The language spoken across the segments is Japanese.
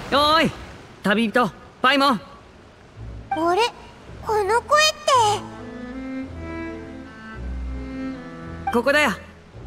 おーい、旅人パイモン。 あれ、この声って。 ここだよ。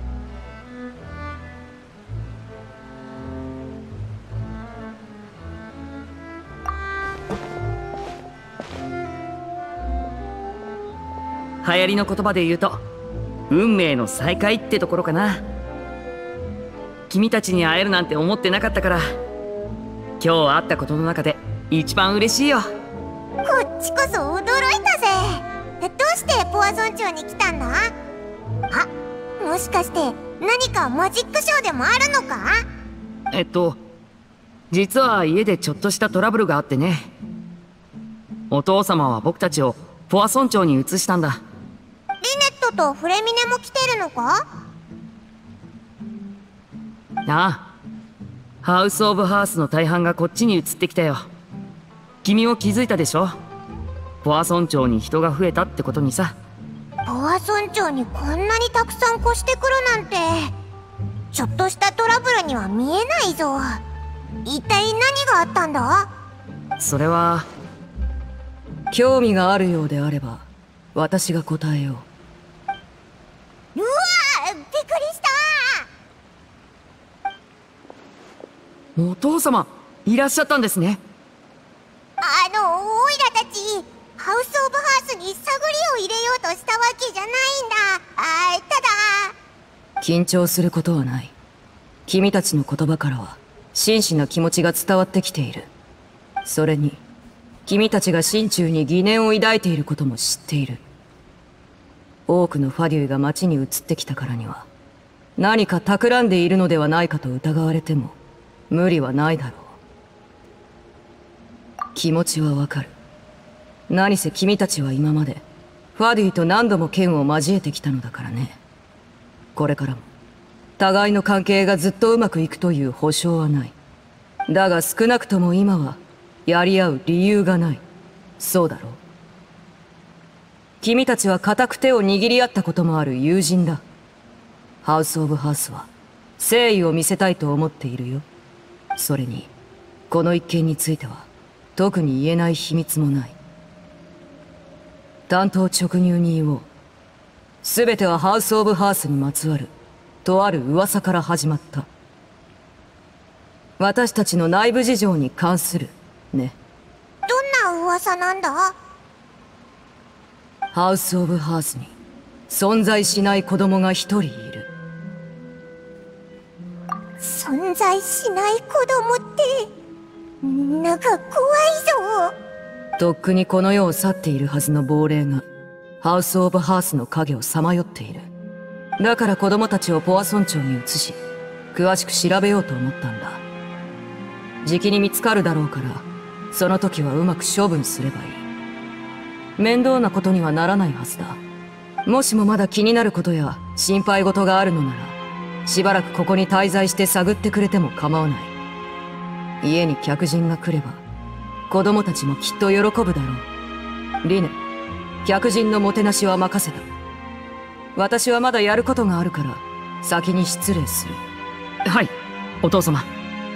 流行りの言葉で言うと運命の再会ってところかな。君たちに会えるなんて思ってなかったから、今日会ったことの中で一番嬉しいよ。 こっちこそ驚いたぜ。どうしてポワ村長に来たんだ？あ、もしかして何かマジックショーでもあるのか？ 実は家でちょっとしたトラブルがあってね。お父様は僕たちをポワ村長に移したんだ。 リネットとフレミネも来てるのか？ ああ、ハウス・オブ・ハースの大半がこっちに移ってきたよ。君も気づいたでしょ？ポワ村長に人が増えたってことにさ。 ポワ村長にこんなにたくさん越してくるなんて、ちょっとしたトラブルには見えないぞ。一体何があったんだ？ それは興味があるようであれば私が答えよう。 うわー、びっくりした。 お父様いらっしゃったんですね。 オイラたちハウス・オブ・ハースに探りを入れようとしたわけじゃないんだ。ただ緊張することはない。君たちの言葉からは真摯な気持ちが伝わってきている。それに君たちが心中に疑念を抱いていることも知っている。多くのファデュイが町に移ってきたからには何か企んでいるのではないかと疑われても無理はないだろう。気持ちはわかる。何せ君たちは今までファデュイと何度も剣を交えてきたのだからね。これからも互いの関係がずっとうまくいくという保証はない。だが少なくとも今はやり合う理由がない。そうだろう。君たちは固く手を握り合ったこともある友人だ。ハウス・オブ・ハースは誠意を見せたいと思っているよ。それにこの一件については特に言えない秘密もない。単刀直入に言おう。全てはハウス・オブ・ハースにまつわるとある噂から始まった。私たちの内部事情に関するね。 どんな噂なんだ？ ハウス・オブ・ハースに存在しない子供が一人いる。 存在しない子供ってなんか怖いぞ。 とっくにこの世を去っているはずの亡霊がハウス・オブ・ハースの影をさまよっている。だから子供たちをポワ村長に移し詳しく調べようと思ったんだ。じきに見つかるだろうからその時はうまく処分すればいい。面倒なことにはならないはずだ。もしもまだ気になることや心配事があるのならしばらくここに滞在して探ってくれても構わない。家に客人が来れば子供たちもきっと喜ぶだろう。リネ、客人のもてなしは任せた。私はまだやることがあるから先に失礼する。はい、お父様。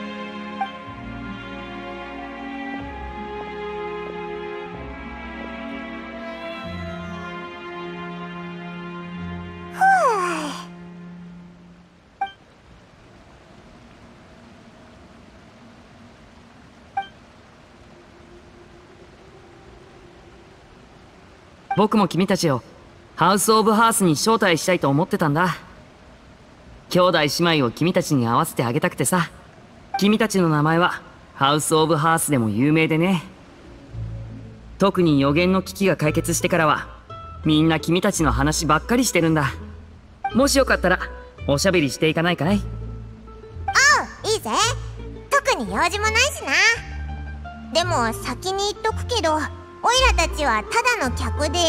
僕も君たちをハウス・オブ・ハースに招待したいと思ってたんだ。兄弟姉妹を君たちに会わせてあげたくてさ。君たちの名前はハウス・オブ・ハースでも有名でね。特に予言の危機が解決してからはみんな君たちの話ばっかりしてるんだ。もしよかったらおしゃべりしていかないかい？ おう、いいぜ。特に用事もないしな。でも先に言っとくけど、オイラたちはただの客で。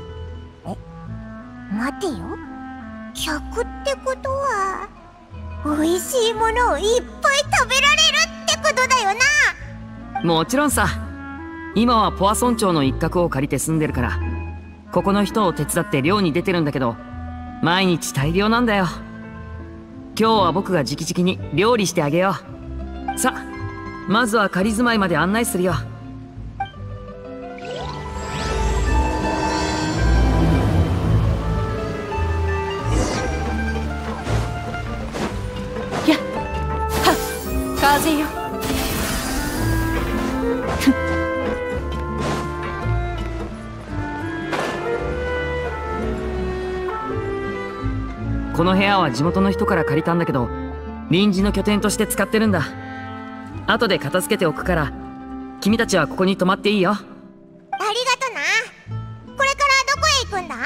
待てよ、客ってことは美味しいものをいっぱい食べられるってことだよな。 もちろんさ。今はポワ村長の一角を借りて住んでるからここの人を手伝って漁に出てるんだけど、毎日大漁なんだよ。今日は僕が直々に料理してあげよう。さ、 まずは仮住まいまで案内するよ。やっはっ、風よ。この部屋は地元の人から借りたんだけど、臨時の拠点として使ってるんだ。後で片付けておくから、君たちはここに泊まっていいよ。 ありがとな。これからどこへ行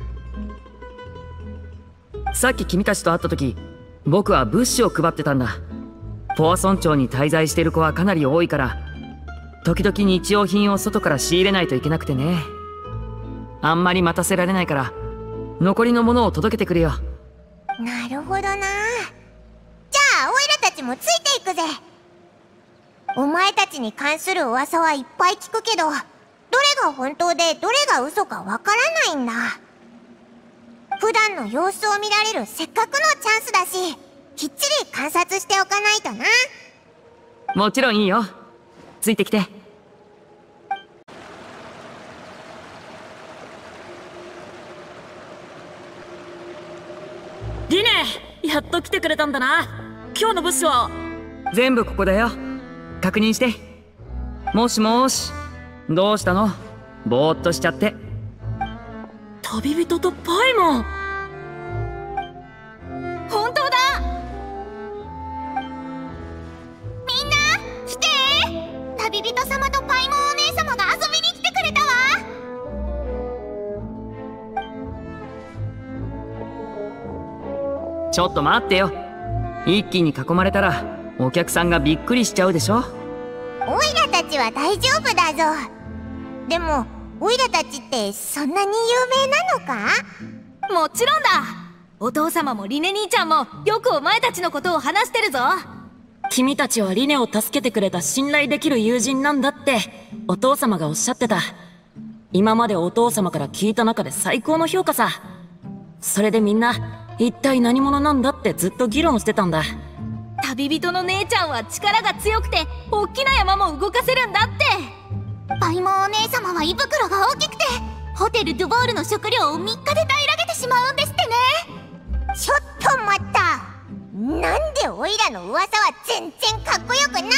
くんだ？ さっき君たちと会った時、僕は物資を配ってたんだ。ポワソン町に滞在してる子はかなり多いから、時々日用品を外から仕入れないといけなくてね。あんまり待たせられないから、残りのものを届けてくれよ。 なるほどな。じゃあオイラたちもついていくぜ。お前たちに関する噂はいっぱい聞くけど、どれが本当でどれが嘘かわからないんだ。普段の様子を見られるせっかくのチャンスだし、きっちり観察しておかないとな。 もちろんいいよ。ついてきて。 リネ、やっと来てくれたんだな。今日の物資は全部ここだよ。確認して。もしもし、どうしたの？ぼーっとしちゃって。 旅人とパイモン。 本当だ。みんな来て。旅人様とパイモンお姉様が遊びに来てくれたわ。 ちょっと待ってよ。一気に囲まれたらお客さんがびっくりしちゃうでしょ。 オイラたちは大丈夫だぞ。でもオイラたちってそんなに有名なのか？ もちろんだ。お父様もリネ兄ちゃんもよくお前たちのことを話してるぞ。 君たちはリネを助けてくれた信頼できる友人なんだってお父様がおっしゃってた。今までお父様から聞いた中で最高の評価さ。それでみんな一体何者なんだってずっと議論してたんだ。 旅人の姉ちゃんは力が強くて大きな山も動かせるんだって。 パイモンお姉様は胃袋が大きくてホテルドゥボールの食料を3日で平らげてしまうんですってね。ちょっと待った。なんでオイラの噂は全然かっこよくないんだ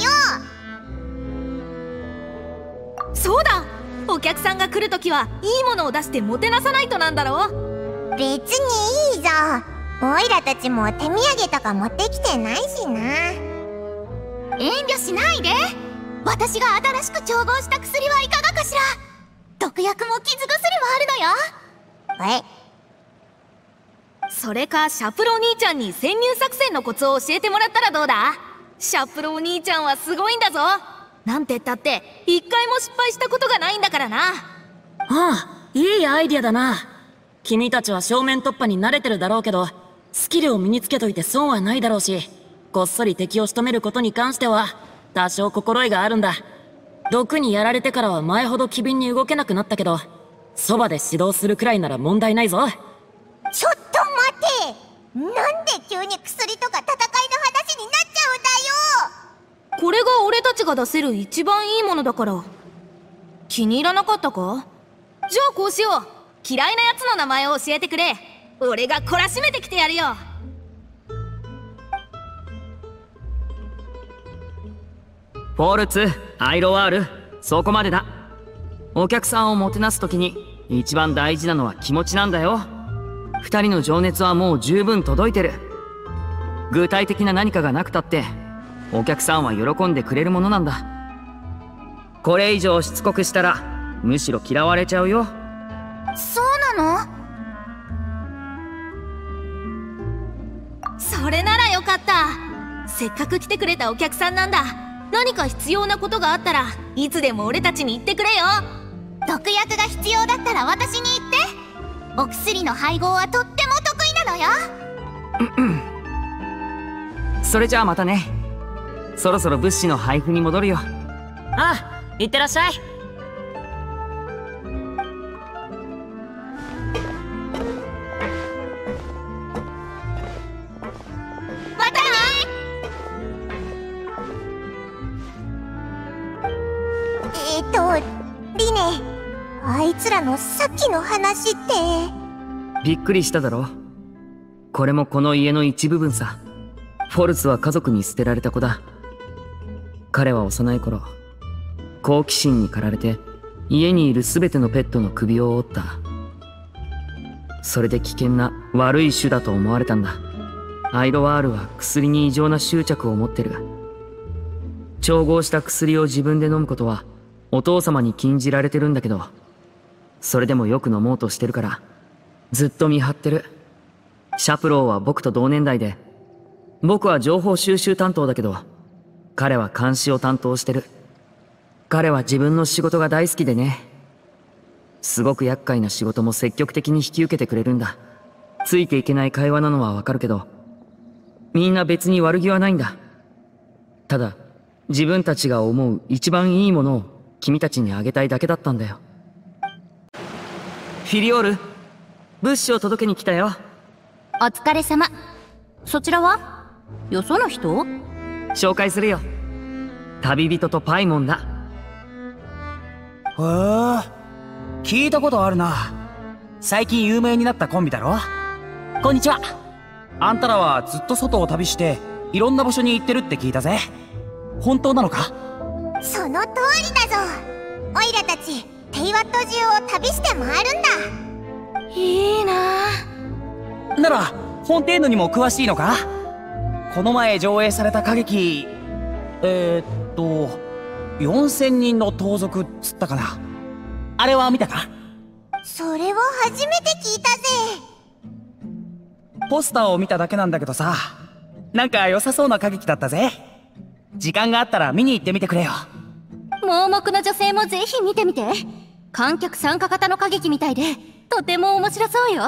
よ。そうだ、お客さんが来るときはいいものを出してもてなさないとなんだろう。 別にいいぞ。オイラたちも手土産とか持ってきてないしな。遠慮しないで。私が新しく調合した薬はいかがかしら。毒薬も傷薬もあるのよ。 それかシャプロお兄ちゃんに潜入作戦のコツを教えてもらったらどうだ？シャプロお兄ちゃんはすごいんだぞ。なんて言ったって一回も失敗したことがないんだからな。 ああ、いいアイディアだな。君たちは正面突破に慣れてるだろうけど、スキルを身につけといて損はないだろうし、こっそり敵を仕留めることに関しては多少心得があるんだ。毒にやられてからは前ほど機敏に動けなくなったけど、そばで指導するくらいなら問題ないぞ。 ちょっと待て。なんで急に薬とか戦いの話になっちゃうんだよ。 これが俺たちが出せる一番いいものだから気に入らなかったか？じゃあこうしよう。嫌いなやつの名前を教えてくれ。俺が懲らしめてきてやるよ。 フォルツ、アイロワール、そこまでだ。お客さんをもてなす時に一番大事なのは気持ちなんだよ。二人の情熱はもう十分届いてる。具体的な何かがなくたってお客さんは喜んでくれるものなんだ。これ以上しつこくしたらむしろ嫌われちゃうよ。 そうなの？それならよかった。せっかく来てくれたお客さんなんだ。何か必要なことがあったらいつでも俺たちに言ってくれよ。 毒薬が必要だったら私に言って。お薬の配合はとっても得意なのよ。 それじゃあまたね。そろそろ物資の配布に戻るよ。 ああ、いってらっしゃい。 またね。 リネ、あいつらのさっきの話って。 びっくりしただろ。これもこの家の一部分さ。フォルツは家族に捨てられた子だ。彼は幼い頃、好奇心に駆られて家にいる全てのペットの首を折った。それで危険な悪い種だと思われたんだ。アイロワールは薬に異常な執着を持ってる。調合した薬を自分で飲むことはお父様に禁じられてるんだけど、それでもよく飲もうとしてるからずっと見張ってる。シャプローは僕と同年代で、僕は情報収集担当だけど彼は監視を担当してる。彼は自分の仕事が大好きでね。すごく厄介な仕事も積極的に引き受けてくれるんだ。ついていけない会話なのはわかるけど、みんな別に悪気はないんだ。ただ自分たちが思う一番いいものを君たちにあげたいだけだったんだよ。フィリオール、物資を届けに来たよ。 お疲れ様。そちらはよその人？ 紹介するよ。旅人とパイモンだ。 へえ、聞いたことあるな。最近有名になったコンビだろ。こんにちは。あんたらはずっと外を旅していろんな場所に行ってるって聞いたぜ。本当なのか？ その通りだぞ。オイラたちテイワット中を旅して回るんだ。 いいなぁ。ならフォンテーヌにも詳しいのか？この前上映された歌劇、4000人の盗賊っつったかな。あれは見たか？ それを初めて聞いたぜ。 ポスターを見ただけなんだけどさ、なんか良さそうな歌劇だったぜ。時間があったら見に行ってみてくれよ。 盲目の女性もぜひ見てみて。観客参加型の歌劇みたいでとても面白そうよ。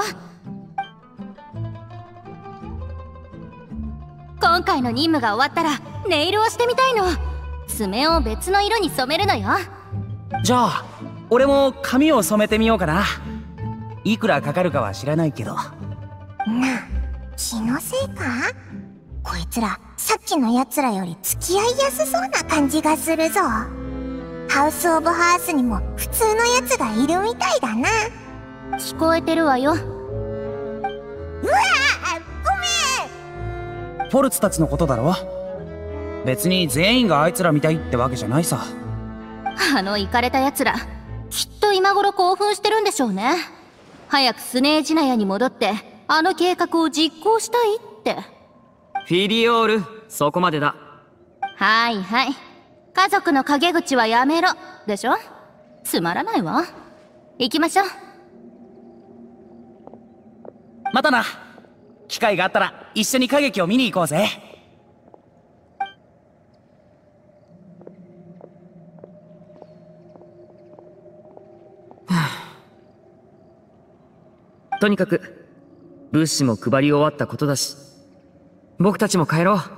今回の任務が終わったらネイルをしてみたいの。爪を別の色に染めるのよ。 じゃあ俺も髪を染めてみようかな。いくらかかるかは知らないけど。 なあ、気のせいか？こいつらさっきのやつらより付き合いやすそうな感じがするぞ。ハウス・オブ・ハースにも普通のやつがいるみたいだな。 聞こえてるわよ。 うわぁ、ごめん。 フォルツたちのことだろ。別に全員があいつらみたいってわけじゃないさ。 あのイカれたやつらきっと今頃興奮してるんでしょうね。早くスネージナヤに戻ってあの計画を実行したいって。 フィリオール、そこまでだ。 はいはい。家族の陰口はやめろでしょ。つまらないわ。行きましょう。 またな。機会があったら一緒に歌劇を見に行こうぜ。 とにかく物資も配り終わったことだし、僕たちも帰ろう。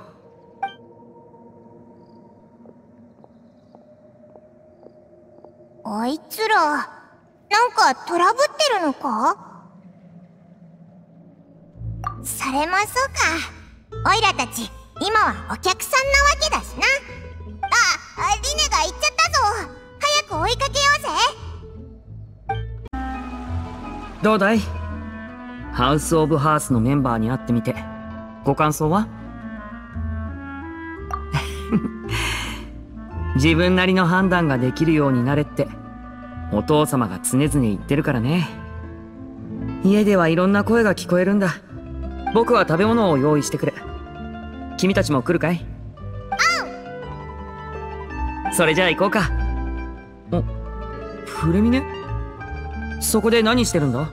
あいつらなんかトラブってるのか？それもそうか。オイラたち今はお客さんなわけだしな。あ、リネが行っちゃったぞ。早く追いかけようぜ。 どうだい？ハウス・オブ・ハースのメンバーに会ってみてご感想は？自分なりの判断ができるようになれってお父様が常々言ってるからね。家ではいろんな声が聞こえるんだ。僕は食べ物を用意してくる。君たちも来るかい？それじゃあ行こうか。お、フレミネ？そこで何してるんだ？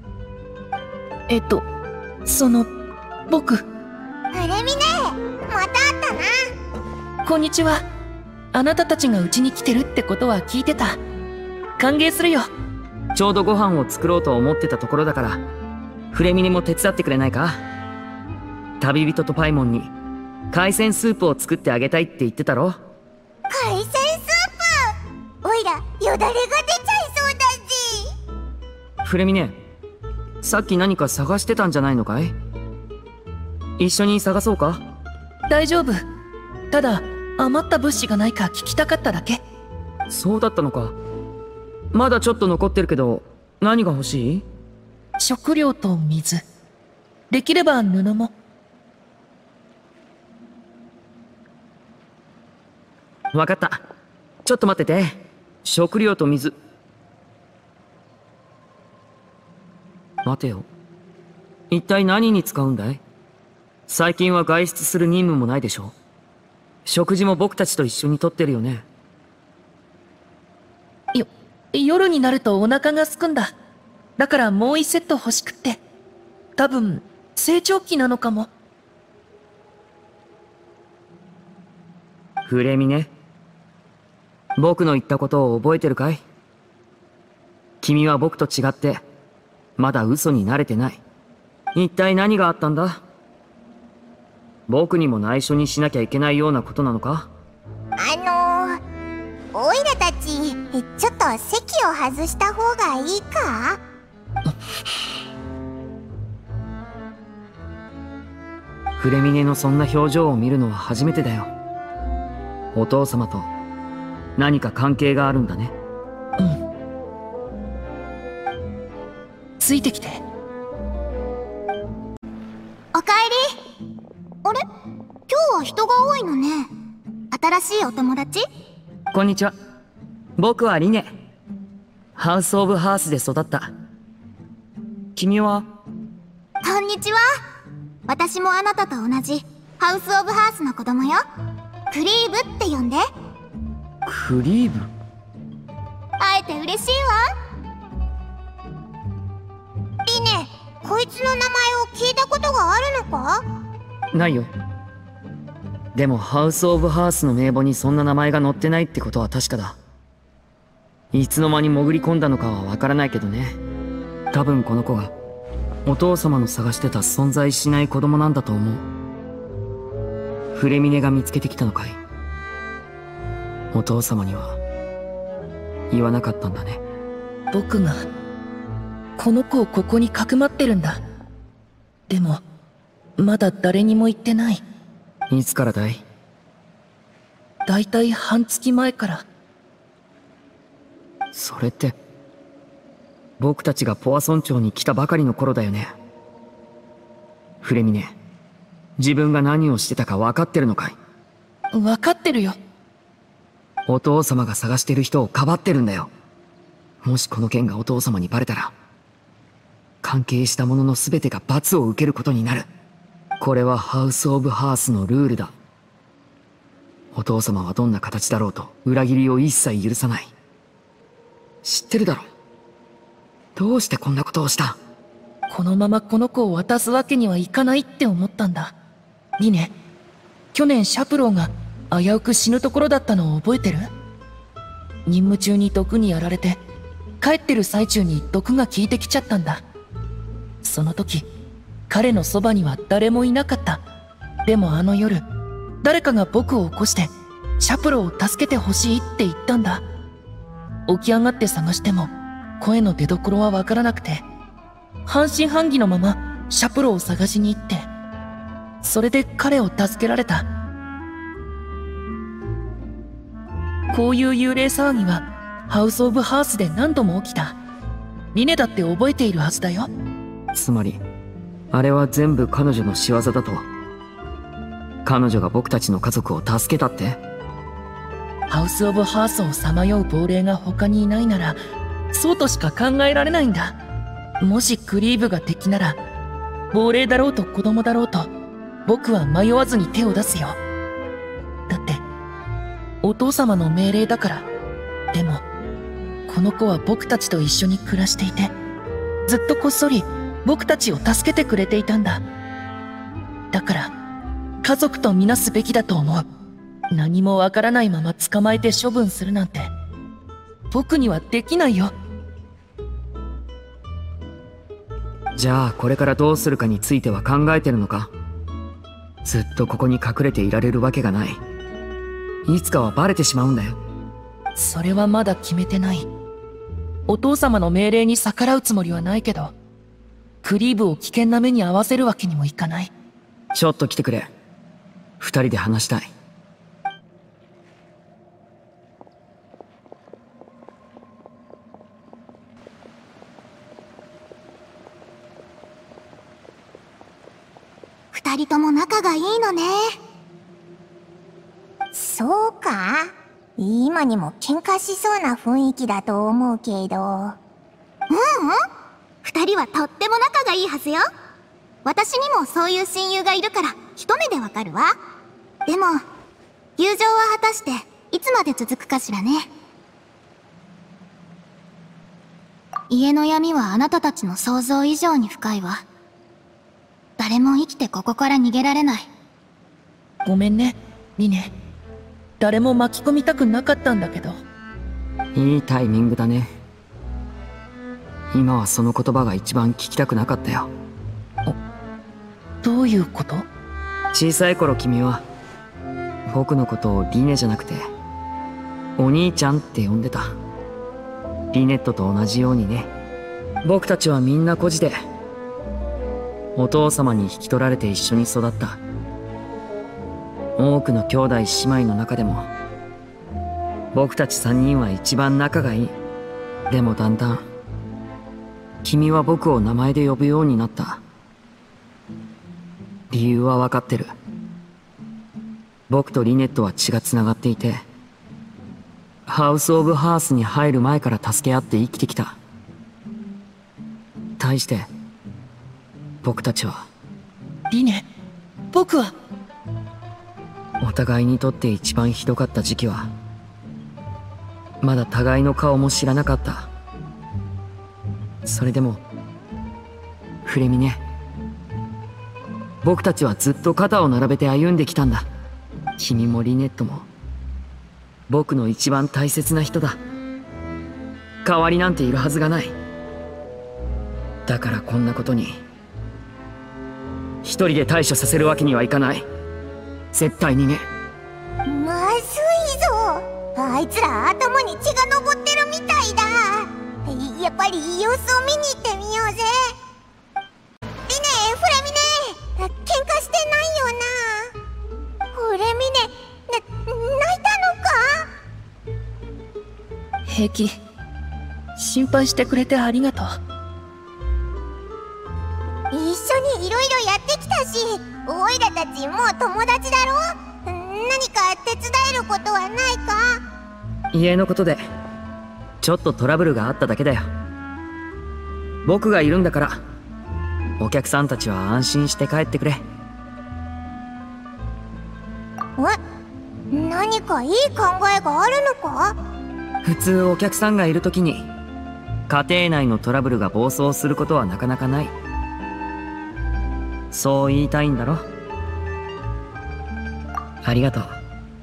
僕。 フレミネ、また会ったな。 こんにちは。あなたたちがうちに来てるってことは聞いてた。歓迎するよ。 ちょうどご飯を作ろうと思ってたところだから、フレミネも手伝ってくれないか？旅人とパイモンに海鮮スープを作ってあげたいって言ってたろ？ 海鮮スープ、おいらよだれが出ちゃいそうだぜ。 フレミネ、さっき何か探してたんじゃないのかい？一緒に探そうか？ 大丈夫。ただ余った物資がないか聞きたかっただけ。 そうだったのか。まだちょっと残ってるけど、何が欲しい？ 食料と水。できれば布も。 わかった。ちょっと待ってて。食料と水。待てよ。一体何に使うんだい？最近は外出する任務もないでしょ。食事も僕たちと一緒にとってるよね。 夜になるとお腹が空くんだ。だからもう1セット欲しくって。多分、成長期なのかも。 フレミね。僕の言ったことを覚えてるかい？君は僕と違って、まだ嘘に慣れてない。一体何があったんだ？僕にも内緒にしなきゃいけないようなことなのか？ オイラたち、ちょっと席を外した方がいいか？ フレミネのそんな表情を見るのは初めてだよ。お父様と何か関係があるんだね。 うん。ついてきて。 おかえり。あれ？今日は人が多いのね。新しいお友達？ こんにちは。僕はリネ。ハウス・オブ・ハースで育った。君は？ こんにちは。私もあなたと同じハウス・オブ・ハースの子供よ。クリーブって呼んで。 クリーブ？ 会えて嬉しいわ。リネ、こいつの名前を聞いたことがあるのか？ ないよ。でもハウス・オブ・ハースの名簿にそんな名前が載ってないってことは確かだ。いつの間に潜り込んだのかはわからないけどね。多分この子がお父様の探してた存在しない子供なんだと思う。フレミネが見つけてきたのかい？お父様には言わなかったんだね。 僕がこの子をここにかくまってるんだ。でもまだ誰にも言ってない。 いつからだい？ だいたい半月前から。 それって僕たちがポア村長に来たばかりの頃だよね。フレミネ、自分が何をしてたか分かってるのかい？ 分かってるよ。 お父様が探してる人をかばってるんだよ。もしこの件がお父様にバレたら、関係した者の全てが罰を受けることになる。これはハウス・オブ・ハースのルールだ。お父様はどんな形だろうと裏切りを一切許さない。知ってるだろ。どうしてこんなことをした？ このままこの子を渡すわけにはいかないって思ったんだ。リネ、去年シャプローが危うく死ぬところだったのを覚えてる？任務中に毒にやられて、帰ってる最中に毒が効いてきちゃったんだ。その時、彼のそばには誰もいなかった。でもあの夜、誰かが僕を起こして、シャプローを助けてほしいって言ったんだ。起き上がって探しても、声の出所はわからなくて、半信半疑のままシャプロを探しに行って、それで彼を助けられた。こういう幽霊騒ぎはハウス・オブ・ハースで何度も起きた。リネだって覚えているはずだよ。 つまりあれは全部彼女の仕業だと？彼女が僕たちの家族を助けたって？ ハウス・オブ・ハースをさまよう亡霊が他にいないなら、そうとしか考えられないんだ。もしクリーブが敵なら、亡霊だろうと子供だろうと、僕は迷わずに手を出すよ。だって、お父様の命令だから。でも、この子は僕たちと一緒に暮らしていて、ずっとこっそり僕たちを助けてくれていたんだ。だから、家族とみなすべきだと思う。何もわからないまま捕まえて処分するなんて、僕にはできないよ。 じゃあこれからどうするかについては考えてるのか？ずっとここに隠れていられるわけがない。いつかはバレてしまうんだよ。 それはまだ決めてない。お父様の命令に逆らうつもりはないけど、クリーブを危険な目に遭わせるわけにもいかない。 ちょっと来てくれ。二人で話したい。 二人とも仲がいいのね。そうか？今にも喧嘩しそうな雰囲気だと思うけど。二人はとっても仲がいいはずよ。私にもそういう親友がいるから一目でわかるわ。でも友情は果たしていつまで続くかしらね。家の闇はあなたたちの想像以上に深いわ。誰も生きてここから逃げられない。 ごめんね、リネ。誰も巻き込みたくなかったんだけど。 いいタイミングだね。今はその言葉が一番聞きたくなかったよ。 どういうこと？ 小さい頃君は僕のことをリネじゃなくてお兄ちゃんって呼んでた。リネットと同じようにね。僕たちはみんな孤児でお父様に引き取られて一緒に育った。多くの兄弟姉妹の中でも僕たち3人は一番仲がいい。でもだんだん君は僕を名前で呼ぶようになった。理由は分かってる。僕とリネットは血がつながっていて、ハウス・オブ・ハースに入る前から助け合って生きてきた。対して僕たちはリネ、僕はお互いにとって一番ひどかった時期はまだ互いの顔も知らなかった。それでもフレミネ、僕たちはずっと肩を並べて歩んできたんだ。君もリネットも僕の一番大切な人だ。代わりなんているはずがない。だからこんなことに一人で対処させるわけにはいかない。絶対にね。 まずいぞ。あいつら頭に血が上ってるみたいだ。やっぱり様子を見に行ってみようぜ。リネ、フレミネ、喧嘩してないよな。フレミネ、泣いたのか？ 平気。心配してくれてありがとう。 一緒にいろいろやってきたし、オイラたちもう友達だろ。何か手伝えることはないか？ 家のことでちょっとトラブルがあっただけだよ。僕がいるんだからお客さんたちは安心して帰ってくれ。 何かいい考えがあるのか？ 普通お客さんがいる時に家庭内のトラブルが暴走することはなかなかない。そう言いたいんだろ。ありがとう。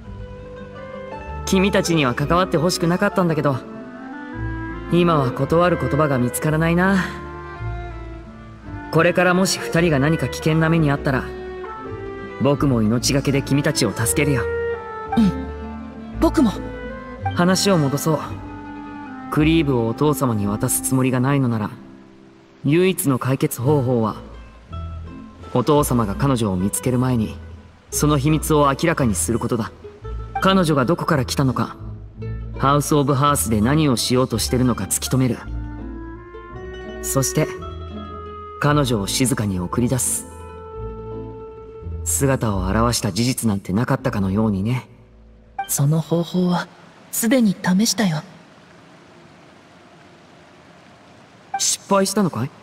君たちには関わってほしくなかったんだけど、今は断る言葉が見つからないな。これからもし2人が何か危険な目にあったら僕も命がけで君たちを助けるよ。 うん、僕も。 話を戻そう。クリーブをお父様に渡すつもりがないのなら唯一の解決方法はお父様が彼女を見つける前にその秘密を明らかにすることだ。彼女がどこから来たのか、ハウス・オブ・ハースで何をしようとしてるのか突き止める。そして彼女を静かに送り出す。姿を現した事実なんてなかったかのようにね。 その方法はすでに試したよ。 失敗したのかい？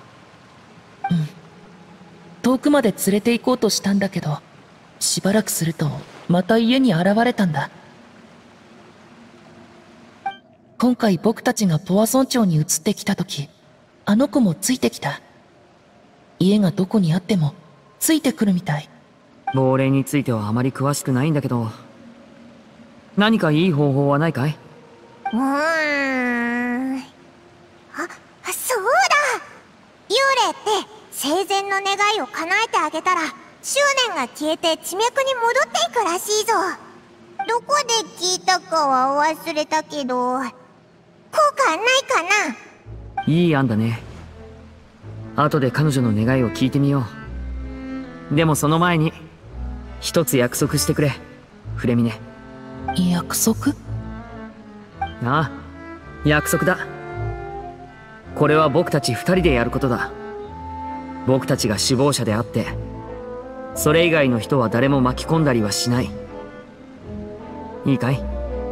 遠くまで連れて行こうとしたんだけど、しばらくするとまた家に現れたんだ。今回僕たちがポワソン町に移ってきた時、あの子もついてきた。家がどこにあってもついてくるみたい。 亡霊についてはあまり詳しくないんだけど、何かいい方法はないかい？ そうだ。幽霊って生前の願いを叶えてあげたら執念が消えて地脈に戻っていくらしいぞ。どこで聞いたかは忘れたけど、効果ないかな？ いい案だね。後で彼女の願いを聞いてみよう。でもその前に一つ約束してくれ、フレミネ。 約束？ ああ、約束だ。これは僕たち2人でやることだ。僕たちが首謀者であってそれ以外の人は誰も巻き込んだりはしない。いいかい？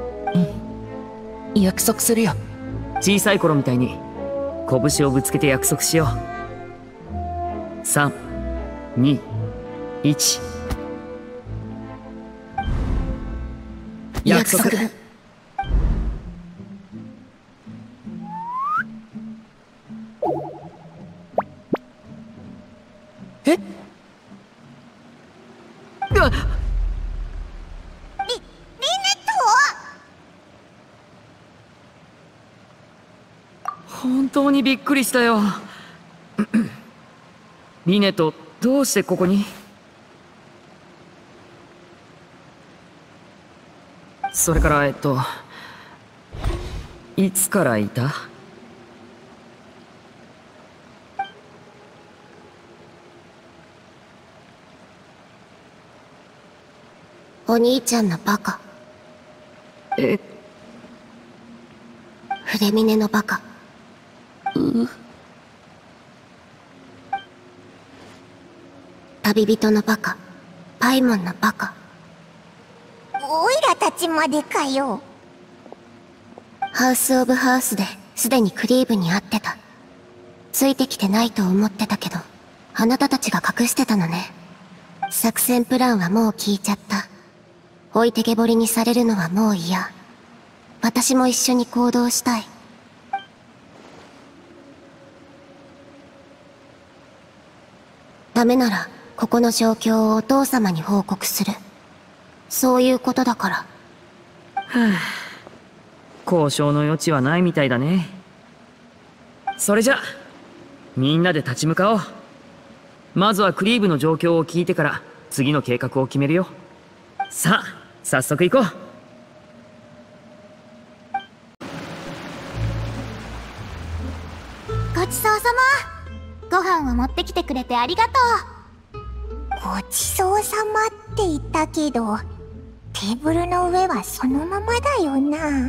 約束するよ。 小さい頃みたいに拳をぶつけて約束しよう。3、2、1。約束。 え？ リネット？ 本当にびっくりしたよ。リネとどうしてここに？それからいつからいた？ お兄ちゃんのバカ。フレミネのバカ。旅人のバカ、パイモンのバカ。おいらたちまでかよ。ハウス・オブ・ハースですでにクリーブに会ってた。ついてきてないと思ってたけど、あなたたちが隠してたのね。作戦プランはもう聞いちゃった。置いてけぼりにされるのはもう嫌。私も一緒に行動したい。ダメなら、ここの状況をお父様に報告する。そういうことだから。 はあ、交渉の余地はないみたいだね。それじゃ、みんなで立ち向かおう。まずはクリーブの状況を聞いてから、次の計画を決めるよ。さあ、早速行こう。 ごちそうさま。ご飯を持ってきてくれてありがとう。ごちそうさまって言ったけど、テーブルの上はそのままだよな。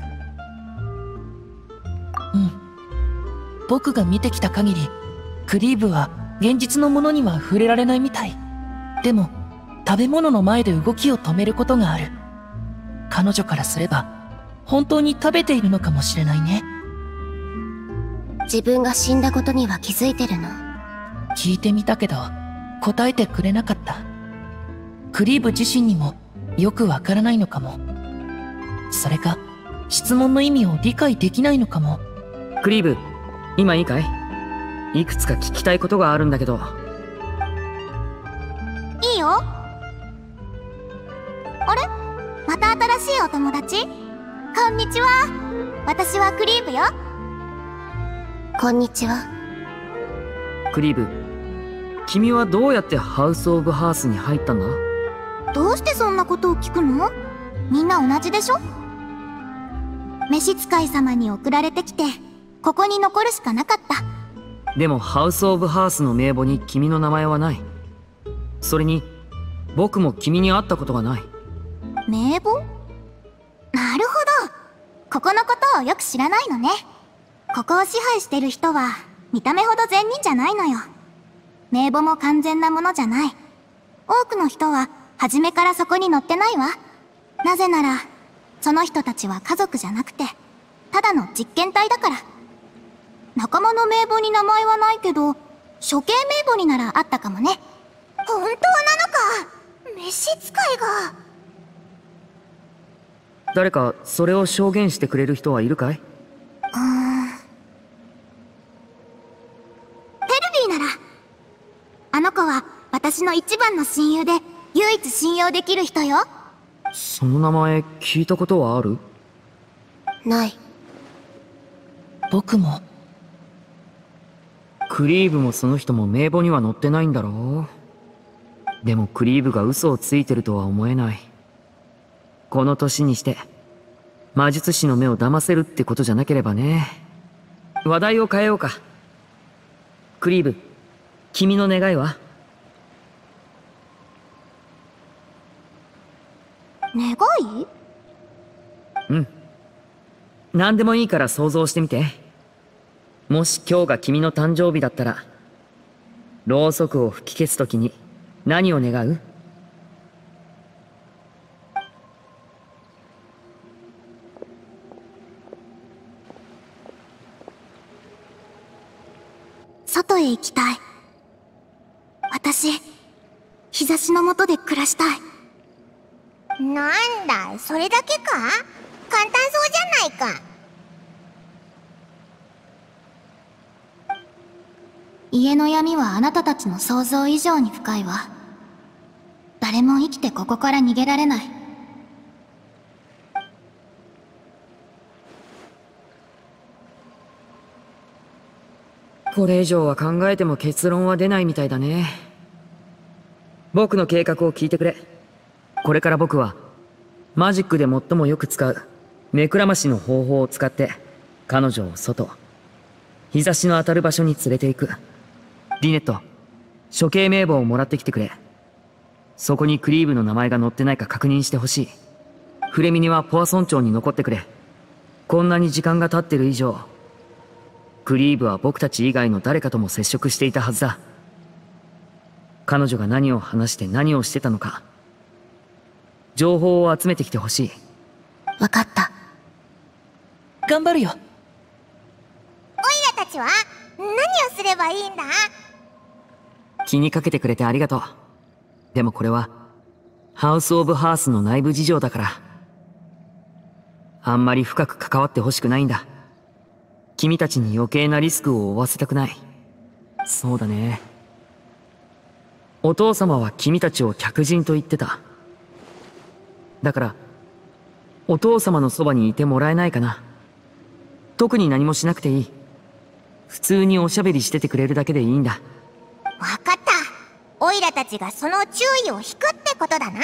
僕が見てきた限り、クリーブは現実のものには触れられないみたい。でも、食べ物の前で動きを止めることがある。彼女からすれば、本当に食べているのかもしれないね。 自分が死んだことには気づいてるの？ 聞いてみたけど、答えてくれなかった。クリーブ自身にもよくわからないのかも。それか、質問の意味を理解できないのかも。 クリーブ、今いいかい？いくつか聞きたいことがあるんだけど。 いいよ。あれ？また新しいお友達？こんにちは。私はクリーブよ。こんにちは。 クリーブ、君はどうやってハウス・オブ・ハースに入ったんだ？ どうしてそんなことを聞くの？みんな同じでしょ？召使い様に送られてきて、ここに残るしかなかった。 でもハウス・オブ・ハースの名簿に君の名前はない。それに僕も君に会ったことがない。 名簿？なるほど。ここのことをよく知らないのね。ここを支配してる人は見た目ほど善人じゃないのよ。名簿も完全なものじゃない。多くの人は初めからそこに載ってないわ。なぜならその人たちは家族じゃなくてただの実験体だから。仲間の名簿に名前はないけど処刑名簿にならあったかもね。本当なのか？召使いが。 誰かそれを証言してくれる人はいるかい？ テルビーなら。あの子は私の一番の親友で唯一信用できる人よ。 その名前聞いたことはある？ ない。 僕も。 クリーブもその人も名簿には載ってないんだろう。でもクリーブが嘘をついてるとは思えない。この年にして魔術師の目を騙せるってことじゃなければね。話題を変えようか。クリーブ、君の願いは？ 願い？ うん。何でもいいから想像してみて。もし今日が君の誕生日だったら、ろうそくを吹き消すときに何を願う？ 外へ行きたい。私、日差しの下で暮らしたい。なんだ、それだけか？簡単そうじゃないか。家の闇はあなたたちの想像以上に深いわ。誰も生きてここから逃げられない。 これ以上は考えても結論は出ないみたいだね。僕の計画を聞いてくれ。これから僕はマジックで最もよく使う目くらましの方法を使って彼女を外、日差しの当たる場所に連れて行く。リネット、処刑名簿をもらってきてくれ。そこにクリーブの名前が載ってないか確認してほしい。フレミニはポアソン町に残ってくれ。こんなに時間が経ってる以上、クリーブは僕たち以外の誰かとも接触していたはずだ。彼女が何を話して何をしてたのか、情報を集めてきてほしい。 わかった。 頑張るよ。 オイラたちは何をすればいいんだ？ 気にかけてくれてありがとう。でもこれはハウス・オブ・ハースの内部事情だから、あんまり深く関わってほしくないんだ。君たちに余計なリスクを負わせたくない。そうだね。お父様は君たちを客人と言ってた。だからお父様のそばにいてもらえないかな。特に何もしなくていい。普通におしゃべりしててくれるだけでいいんだ。 わかった。オイラたちがその注意を引くってことだな。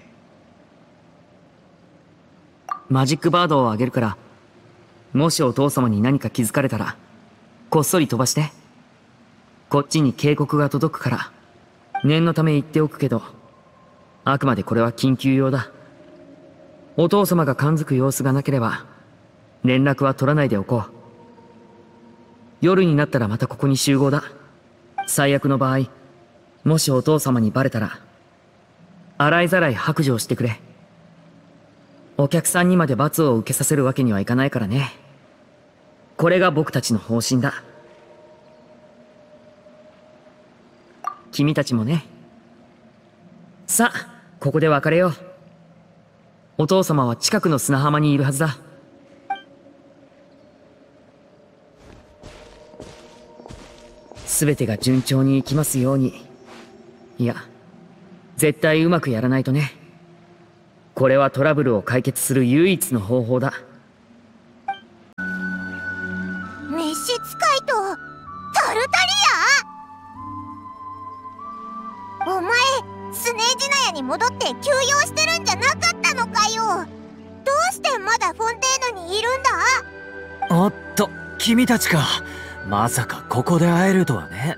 マジックバードをあげるから、もしお父様に何か気づかれたらこっそり飛ばして。こっちに警告が届くから。念のため言っておくけど、あくまでこれは緊急用だ。お父様が感づく様子がなければ連絡は取らないでおこう。夜になったらまたここに集合だ。最悪の場合、もしお父様にバレたら洗いざらい白状してくれ。お客さんにまで罰を受けさせるわけにはいかないからね。これが僕たちの方針だ。君たちもね。さあ、ここで別れよう。お父様は近くの砂浜にいるはずだ。全てが順調にいきますように。いや、絶対うまくやらないとね。これはトラブルを解決する唯一の方法だ。 召使いとタルタリア？お前、スネージナヤに戻って休養してるんじゃなかったのかよ。どうしてまだフォンテーヌにいるんだ？ おっと、君たちか。まさかここで会えるとはね。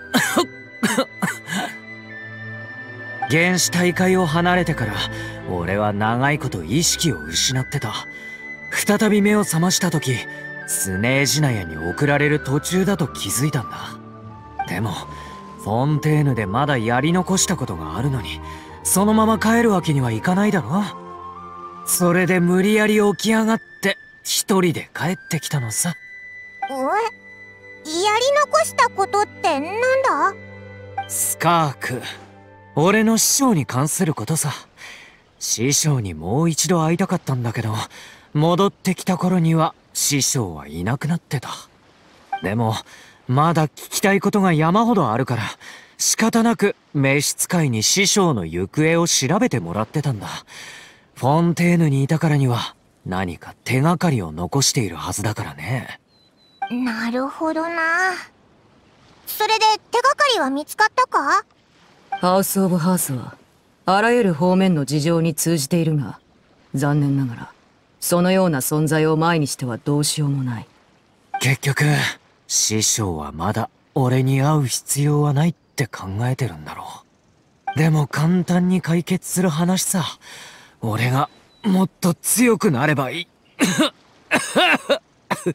原始大会を離れてから俺は長いこと意識を失ってた。再び目を覚ました時、スネージナヤに送られる途中だと気づいたんだ。でもフォンテーヌでまだやり残したことがあるのに、そのまま帰るわけにはいかないだろ。それで無理やり起き上がって一人で帰ってきたのさ。 やり残したことってなんだ？ スカーク、俺の師匠に関することさ。師匠にもう一度会いたかったんだけど、戻ってきた頃には師匠はいなくなってた。でもまだ聞きたいことが山ほどあるから、仕方なく召使いに師匠の行方を調べてもらってたんだ。フォンテーヌにいたからには何か手がかりを残しているはずだからね。 なるほどな。それで手がかりは見つかったか？ ハウス・オブ・ハースはあらゆる方面の事情に通じているが、残念ながらそのような存在を前にしてはどうしようもない。 結局師匠はまだ俺に会う必要はないって考えてるんだろう。でも簡単に解決する話さ。俺がもっと強くなればいい。 怪我を治して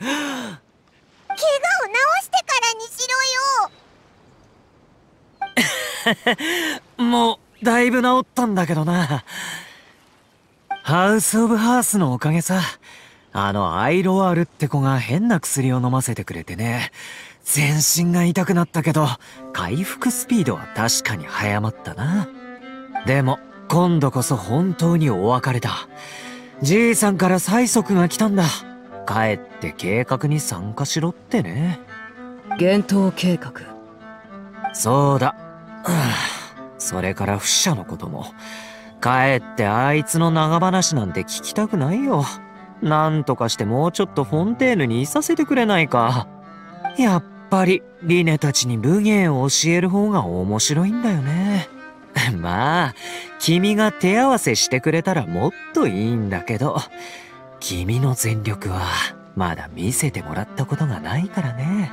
からにしろよ。 もだいぶ治ったんだけどな。ハウス・オブ・ハースのおかげさ。アイロワールって子が変な薬を飲ませてくれてね。全身が痛くなったけど、回復スピードは確かに早まったな。でも、今度こそ本当にお別れだ。じいさんから催促が来たんだ。帰って計画に参加しろってね。 幻冬計画。 そうだ。それから不死者のことも。帰ってあいつの長話なんて聞きたくないよ。なんとかしてもうちょっとフォンテーヌにいさせてくれないか。やっぱりリネたちに武芸を教える方が面白いんだよね。まあ君が手合わせしてくれたらもっといいんだけど、君の全力はまだ見せてもらったことがないからね。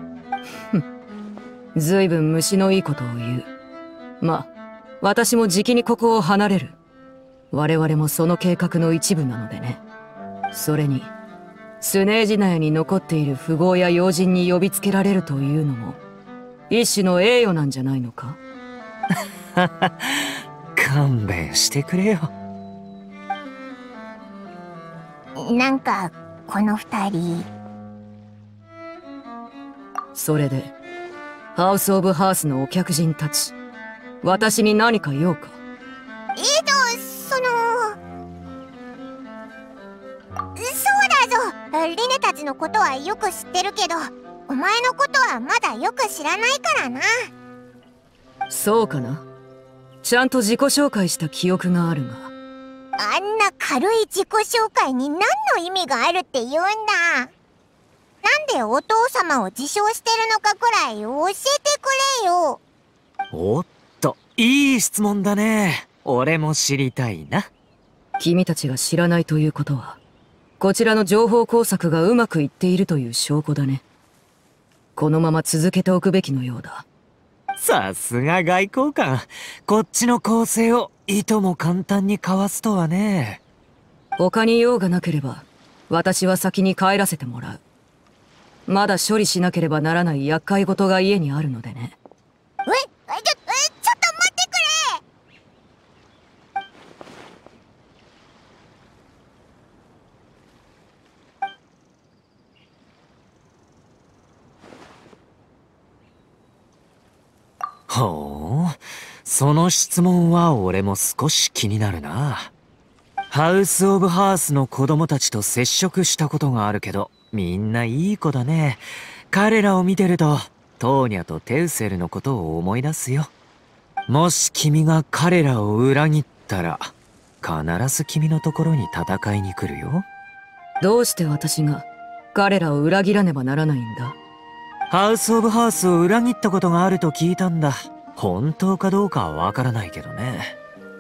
ずいぶん虫のいいことを言う。まあ私もじきにここを離れる。我々もその計画の一部なのでね。それにスネージナヤに残っている富豪や要人に呼びつけられるというのも一種の栄誉なんじゃないのか。 勘弁してくれよ。 なんかこの二人。 それでハウス・オブ・ハースのお客人たち、私に何か用か。 そうだぞ。リネたちのことはよく知ってるけど、お前のことはまだよく知らないからな。 そうかな。ちゃんと自己紹介した記憶があるが。 あんな軽い自己紹介に何の意味があるって言うんだ。なんでお父様を自称してるのかくらい教えてくれよ。 おっと、いい質問だね。俺も知りたいな。 君たちが知らないということは、こちらの情報工作がうまくいっているという証拠だね。このまま続けておくべきのようだ。 さすが外交官。こっちの攻勢をいとも簡単にかわすとはね。 他に用がなければ、私は先に帰らせてもらう。まだ処理しなければならない厄介事が家にあるのでね。 ちょっと待ってくれ。 ほう、その質問は俺も少し気になるな。ハウス・オブ・ハースの子供たちと接触したことがあるけど、みんないい子だね。彼らを見てるとトーニャとテウセルのことを思い出すよ。もし君が彼らを裏切ったら必ず君のところに戦いに来るよ。 どうして私が彼らを裏切らねばならないんだ。 ハウス・オブ・ハースを裏切ったことがあると聞いたんだ。本当かどうかはわからないけどね。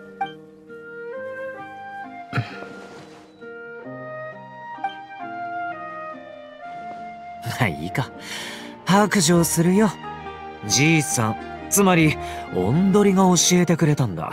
まあいいか。白状するよ。じいさん、つまりオンドリが教えてくれたんだ。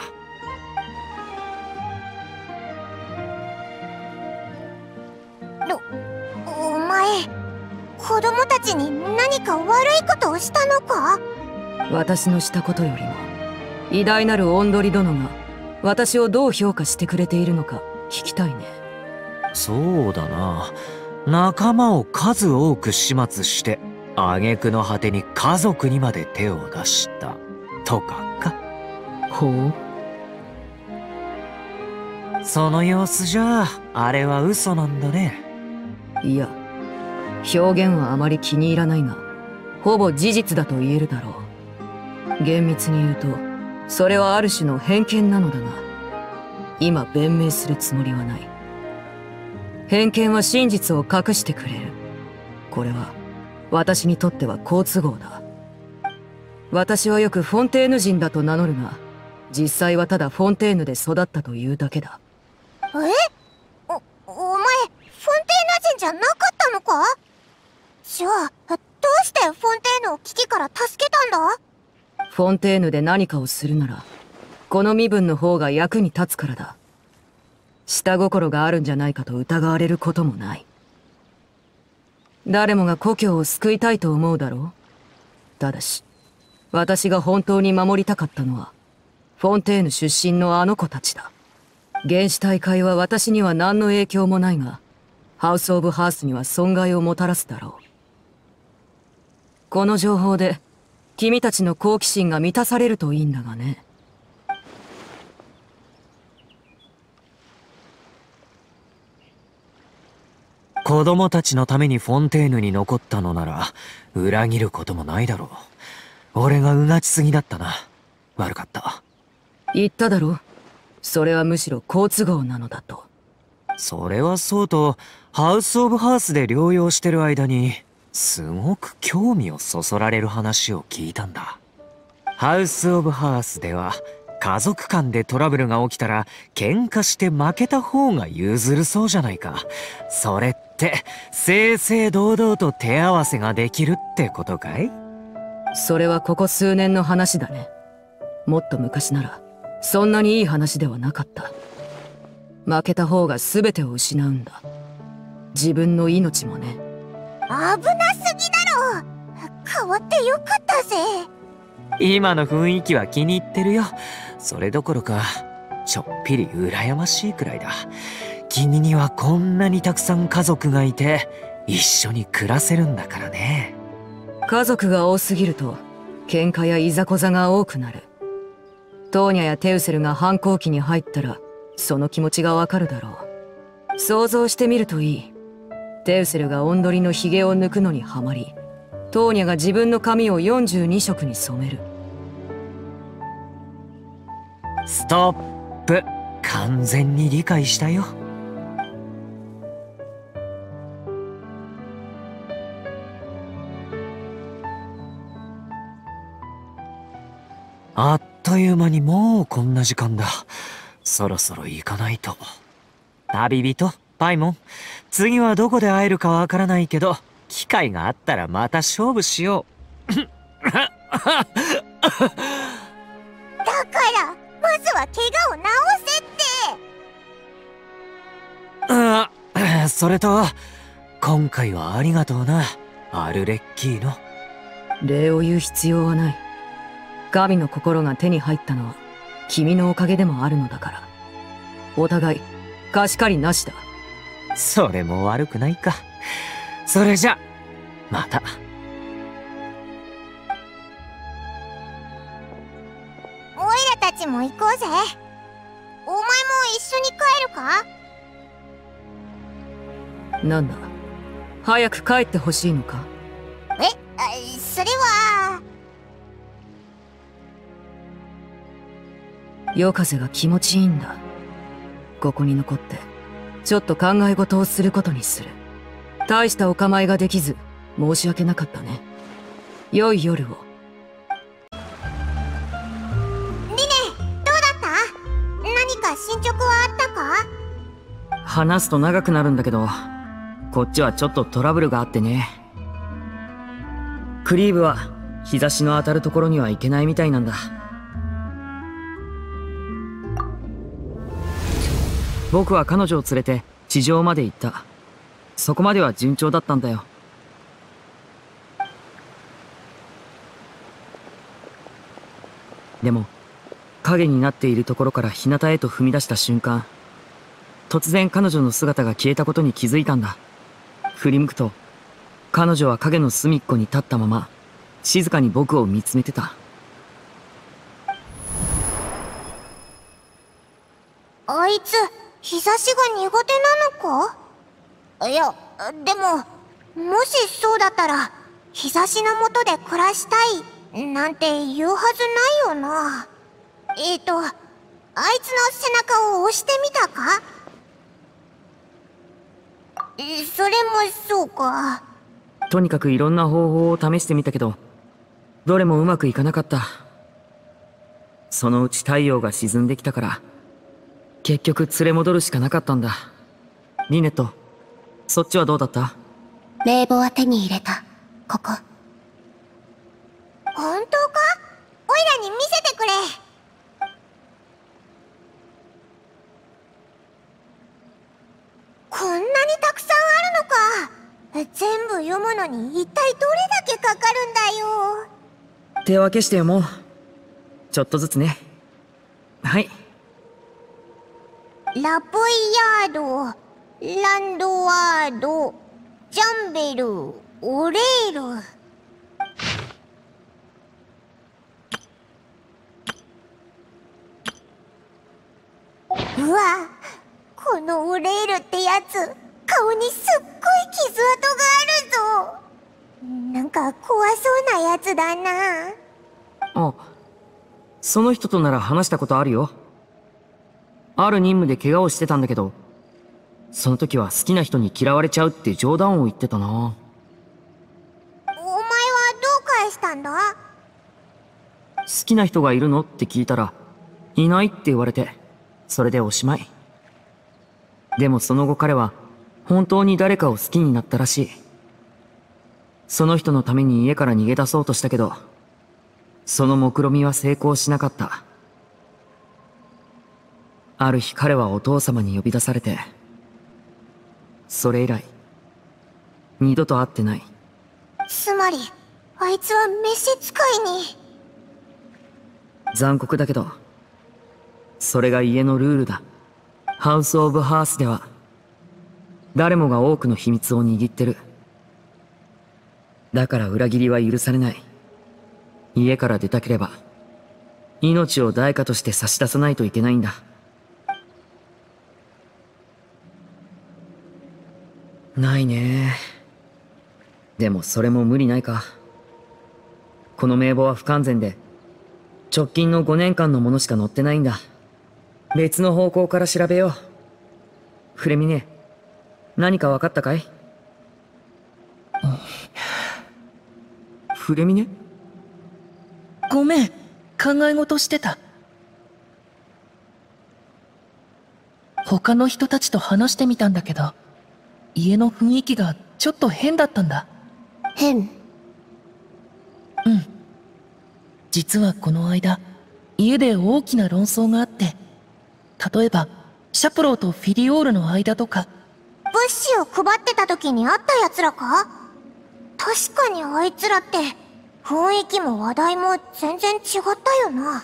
お前、子供たちに何か悪いことをしたのか？ 私のしたことよりも偉大なるオンドリ殿が私をどう評価してくれているのか聞きたいね。 そうだな。仲間を数多く始末して挙句の果てに家族にまで手を出したとかか。 ほう。 その様子じゃあれは嘘なんだね。 いや、表現はあまり気に入らないがほぼ事実だと言えるだろう。厳密に言うとそれはある種の偏見なのだが、今弁明するつもりはない。偏見は真実を隠してくれる。これは私にとっては好都合だ。私はよくフォンテーヌ人だと名乗るが、実際はただフォンテーヌで育ったというだけだ。 お前、フォンテーヌ人じゃなかったのか？じゃあ、どうしてフォンテーヌを危機から助けたんだ？ フォンテーヌで何かをするなら、この身分の方が役に立つからだ。下心があるんじゃないかと疑われることもない。誰もが故郷を救いたいと思うだろう。ただし、私が本当に守りたかったのは、 フォンテーヌ出身のあの子たちだ。原始大会は私には何の影響もないが、ハウス・オブ・ハースには損害をもたらすだろう。この情報で君たちの好奇心が満たされるといいんだがね。 子供たちのためにフォンテーヌに残ったのなら裏切ることもないだろう。俺がうがちすぎだったな。悪かった。 言っただろ。それはむしろ好都合なのだと。 それはそうと、ハウス・オブ・ハースで療養してる間にすごく興味をそそられる話を聞いたんだ。ハウス・オブ・ハースでは家族間でトラブルが起きたら喧嘩して負けた方が譲るそうじゃないか。それって正々堂々と手合わせができるってことかい？ それはここ数年の話だね。もっと昔ならそんなにいい話ではなかった。負けた方が全てを失うんだ。自分の命もね。 危なすぎだろ。変わってよかったぜ。 今の雰囲気は気に入ってるよ。それどころかちょっぴり羨ましいくらいだ。君にはこんなにたくさん家族がいて一緒に暮らせるんだからね。 家族が多すぎると喧嘩やいざこざが多くなる。トーニャやテウセルが反抗期に入ったらその気持ちがわかるだろう。想像してみるといい。テウセルがオンドリのヒゲを抜くのにハマり、トーニャが自分の髪を42色に染める。 ストップ。完全に理解したよ。あっという間にもうこんな時間だ。そろそろ行かないと。旅人パイモン、次はどこで会えるかわからないけど機会があったらまた勝負しよう。 だからまずは怪我を治せって。 それと今回はありがとうな、アルレッキーノ。 礼を言う必要はない。神の心が手に入ったのは君のおかげでもあるのだから。お互い貸し借りなしだ。 それも悪くないか。それじゃまた。 オイラたちも行こうぜ。お前も一緒に帰るか？ なんだ、早く帰ってほしいのか？ それは。 夜風が気持ちいいんだ。ここに残ってちょっと考え事をすることにする。大したお構いができず申し訳なかったね。良い夜を。 リネ、どうだった？何か進捗はあったか？ 話すと長くなるんだけど、こっちはちょっとトラブルがあってね。クリーブは日差しの当たるところには行けないみたいなんだ。僕は彼女を連れて地上まで行った。そこまでは順調だったんだよ。でも影になっているところから日向へと踏み出した瞬間、突然彼女の姿が消えたことに気づいたんだ。振り向くと彼女は影の隅っこに立ったまま静かに僕を見つめてた。 あいつ日差しが苦手なのか？いや、でももしそうだったら日差しの下で暮らしたいなんて言うはずないよな。あいつの背中を押してみたか？それもそうか。 とにかくいろんな方法を試してみたけど、どれもうまくいかなかった。そのうち太陽が沈んできたから結局連れ戻るしかなかったんだ。リネット、そっちはどうだった？ 名簿は手に入れた。ここ。本当か？オイラに見せてくれ。こんなにたくさんあるのか。全部読むのに一体どれだけかかるんだよ。 手分けして読もう。ちょっとずつね。 はい。 ラブイヤード、ランドワード、ジャンベル、オレール。うわ、このオレールってやつ、顔にすっごい傷跡があるぞ。なんか怖そうなやつだな。 あ、その人となら話したことあるよ。ある任務で怪我をしてたんだけど、その時は好きな人に嫌われちゃうって冗談を言ってたな。 お前はどう返したんだ？ 好きな人がいるのって聞いたら、いないって言われて、それでおしまい。でもその後彼は、本当に誰かを好きになったらしい。その人のために家から逃げ出そうとしたけど、その目論見は成功しなかった。ある日彼はお父様に呼び出されて、それ以来、二度と会ってない。 つまり、あいつは召使いに。 残酷だけど、それが家のルールだ。ハウス・オブ・ハースでは、誰もが多くの秘密を握ってる。だから裏切りは許されない。家から出たければ、命を代価として差し出さないといけないんだ。ないね。でもそれも無理ないか。この名簿は不完全で、直近の5年間のものしか載ってないんだ。別の方向から調べよう。フレミネ、何か分かったかい？フレミネ？ ごめん、考え事してた。他の人たちと話してみたんだけど、家の雰囲気がちょっと変だったんだ。 変？ うん。実はこの間、家で大きな論争があって、例えば、シャプローとフィリオールの間とか。 物資を配ってた時に会った奴らか？確かにあいつらって、雰囲気も話題も全然違ったよな。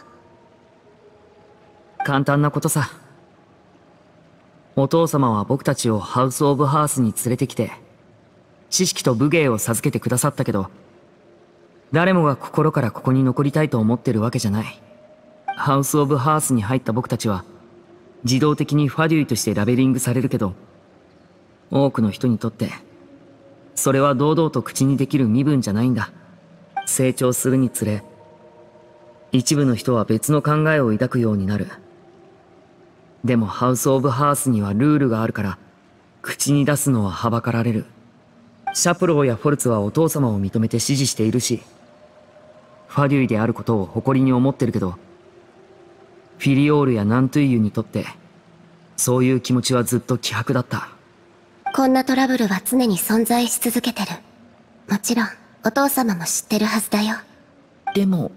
簡単なことさ。お父様は僕たちをハウス・オブ・ハースに連れてきて、知識と武芸を授けてくださったけど、誰もが心からここに残りたいと思ってるわけじゃない。ハウス・オブ・ハースに入った僕たちは、自動的にファデュイとしてラベリングされるけど、多くの人にとって、それは堂々と口にできる身分じゃないんだ。成長するにつれ、一部の人は別の考えを抱くようになる。でもハウス・オブ・ハースにはルールがあるから、口に出すのははばかられる。シャプローやフォルツはお父様を認めて支持しているし、ファデュイであることを誇りに思ってるけど、フィリオールやナントゥイユにとって、そういう気持ちはずっと希薄だった。 こんなトラブルは常に存在し続けてる。もちろん、お父様も知ってるはずだよ。 でも、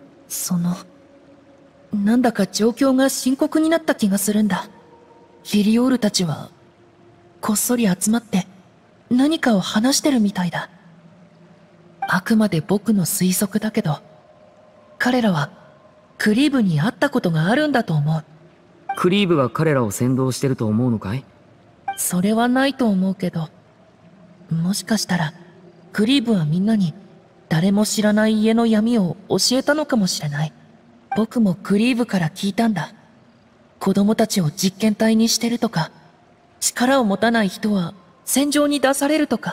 なんだか状況が深刻になった気がするんだ。フィリオールたちは、こっそり集まって、何かを話してるみたいだ。あくまで僕の推測だけど、彼らは、クリーブに会ったことがあるんだと思う。 クリーブが彼らを先導してると思うのかい？ それはないと思うけど、もしかしたら、クリーブはみんなに、誰も知らない家の闇を教えたのかもしれない。僕もクリーブから聞いたんだ。子供たちを実験体にしてるとか、力を持たない人は戦場に出されるとか。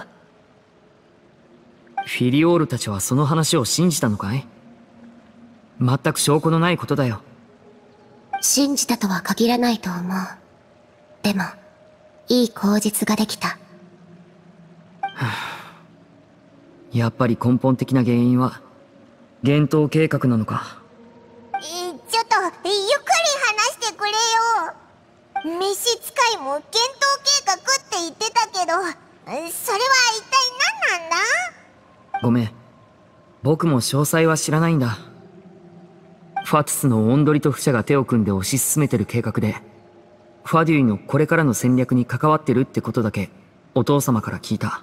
フィリオールたちはその話を信じたのかい？全く証拠のないことだよ。 信じたとは限らないと思う。でも、いい口実ができた。 やっぱり根本的な原因は、幻冬計画なのか。 ちょっと、ゆっくり話してくれよ。召使いも幻冬計画って言ってたけど、それは一体何なんだ？ ごめん。僕も詳細は知らないんだ。ファトゥスのオンドリとフシャが手を組んで推し進めてる計画で、ファデュイのこれからの戦略に関わってるってことだけ、お父様から聞いた。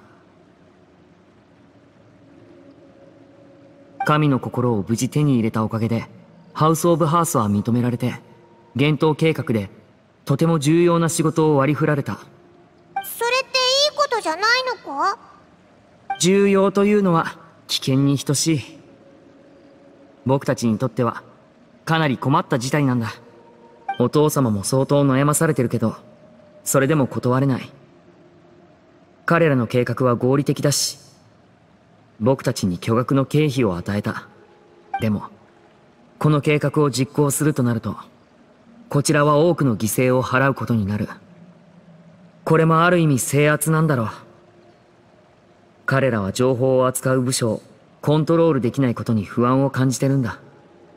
神の心を無事手に入れたおかげで、ハウス・オブ・ハースは認められて、 厳冬計画でとても重要な仕事を割り振られた。 それっていいことじゃないのか？ 重要というのは危険に等しい。僕たちにとってはかなり困った事態なんだ。お父様も相当悩まされてるけど、それでも断れない。彼らの計画は合理的だし、僕たちに巨額の経費を与えた。でもこの計画を実行するとなると、こちらは多くの犠牲を払うことになる。これもある意味制圧なんだろう。彼らは情報を扱う部署をコントロールできないことに不安を感じてるんだ。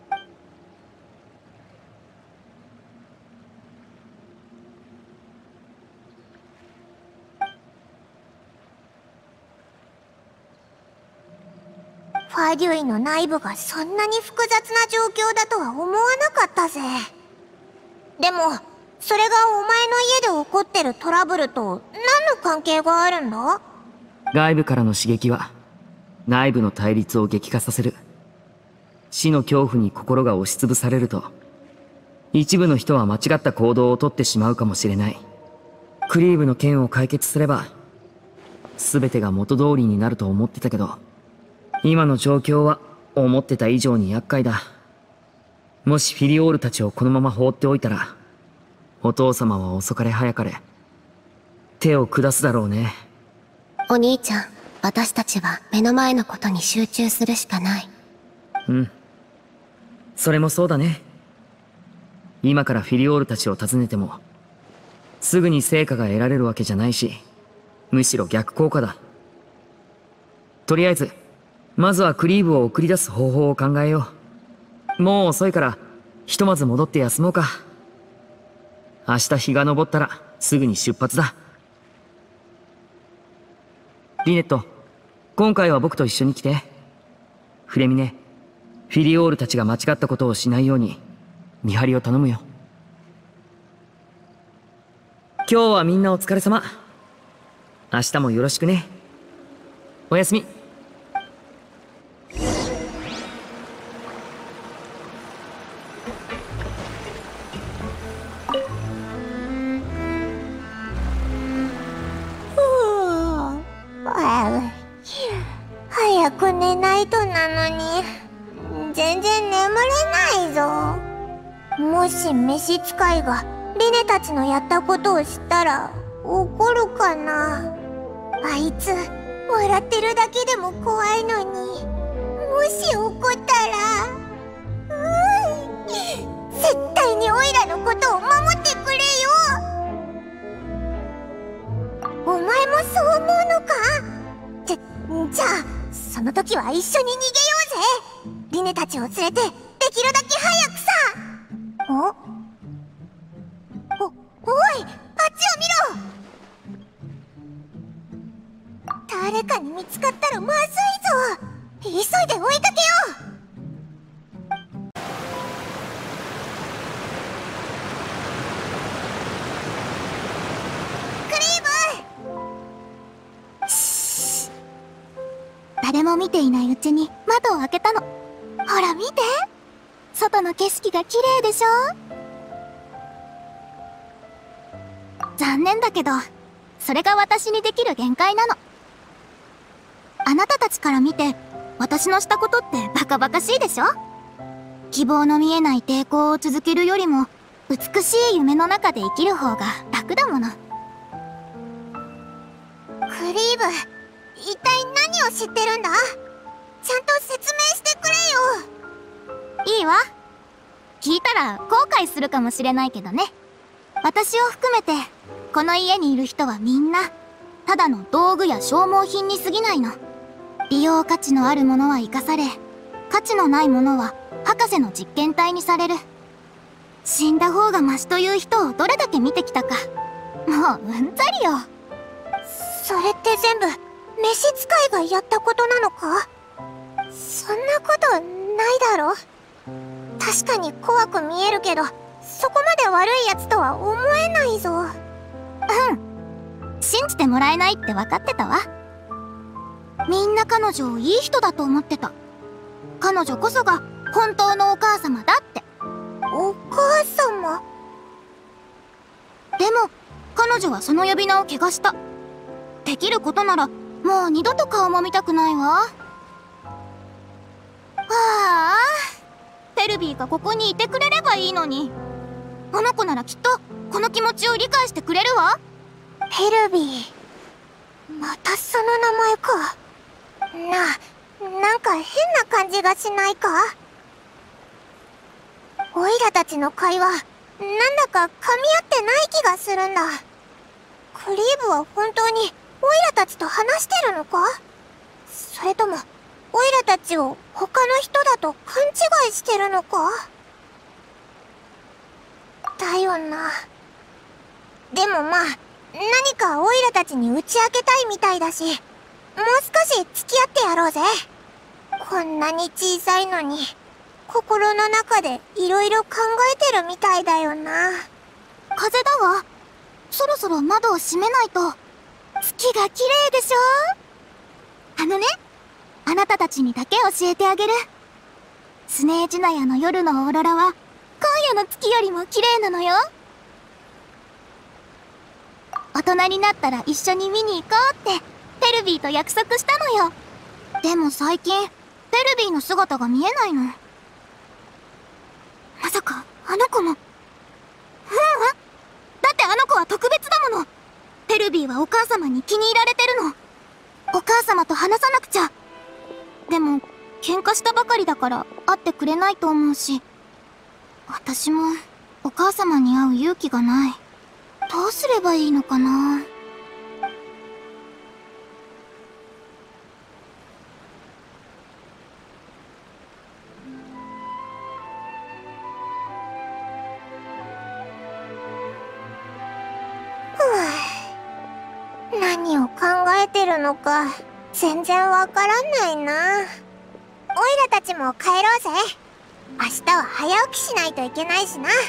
ファデュイの内部がそんなに複雑な状況だとは思わなかったぜ。でもそれがお前の家で起こってるトラブルと何の関係があるんだ？ 外部からの刺激は内部の対立を激化させる。死の恐怖に心が押しつぶされると、一部の人は間違った行動をとってしまうかもしれない。クリーブの件を解決すれば全てが元通りになると思ってたけど、今の状況は思ってた以上に厄介だ。もしフィリオールたちをこのまま放っておいたら、お父様は遅かれ早かれ手を下すだろうね。 お兄ちゃん、私たちは目の前のことに集中するしかない。 うん。それもそうだね。今からフィリオールたちを訪ねても、すぐに成果が得られるわけじゃないし、むしろ逆効果だ。とりあえず、まずはクリーブを送り出す方法を考えよう。もう遅いから、ひとまず戻って休もうか。明日日が昇ったら、すぐに出発だ。リネット、今回は僕と一緒に来て。フレミネ、フィリオールたちが間違ったことをしないように、見張りを頼むよ。今日はみんなお疲れ様。明日もよろしくね。おやすみ。 早く寝ないとなのに全然眠れないぞ。もし召使いがリネたちのやったことを知ったら怒るかな。あいつ笑ってるだけでも怖いのに、もし怒ったら絶対にオイラのことを守ってくれよ。お前もそう思うのか？じゃあその時は一緒に逃げようぜ。リネたちを連れてできるだけ早くさ。おい、あっちを見ろ。誰かに見つかったらまずいぞ。急いで追いかけよう。 誰も見ていないうちに窓を開けたの。ほら見て、外の景色が綺麗でしょ。残念だけどそれが私にできる限界なの。あなたたちから見て私のしたことってバカバカしいでしょ。希望の見えない抵抗を続けるよりも美しい夢の中で生きる方が楽だもの。 クリーブ、一体何を知ってるんだ？ちゃんと説明してくれよ。 いいわ。聞いたら後悔するかもしれないけどね。私を含めてこの家にいる人はみんなただの道具や消耗品に過ぎないの。利用価値のあるものは生かされ、価値のないものは博士の実験体にされる。死んだ方がマシという人をどれだけ見てきたか、もううんざりよ。 それって全部召使いがやったことなのか？そんなことないだろ。確かに怖く見えるけど、そこまで悪いやつとは思えないぞ。 信じてもらえないって分かってたわ。みんな彼女をいい人だと思ってた。彼女こそが本当のお母様だって。 お母様？ でも彼女はその呼び名を汚した。できることならもう二度と顔も見たくないわ。ペルビーがここにいてくれればいいのに。あの子ならきっとこの気持ちを理解してくれるわ。 ペルビー、またその名前か。なんか変な感じがしないか？オイラたちの会話、なんだか噛み合ってない気がするんだ。クリーブは本当にオイラたちと話してるのか？それともオイラたちを他の人だと勘違いしてるのか？だよな。でもまあ、何かオイラたちに打ち明けたいみたいだし、もう少し付き合ってやろうぜ。こんなに小さいのに、心の中でいろいろ考えてるみたいだよな。 風だわ。そろそろ窓を閉めないと。月が綺麗でしょ？あなたたちにだけ教えてあげる。スネージュナヤの夜のオーロラは、今夜の月よりも綺麗なのよ。大人になったら一緒に見に行こうって、ペルビーと約束したのよ。でも最近、ペルビーの姿が見えないの。まさか、あの子も。だってあの子は特別だもの。ペルビーはお母様に気に入られてるの。お母様と話さなくちゃ。でも、喧嘩したばかりだから会ってくれないと思うし、私もお母様に会う勇気がない。どうすればいいのかな。 何を考えてるのか全然わからないな。オイラたちも帰ろうぜ。明日は早起きしないといけないしな。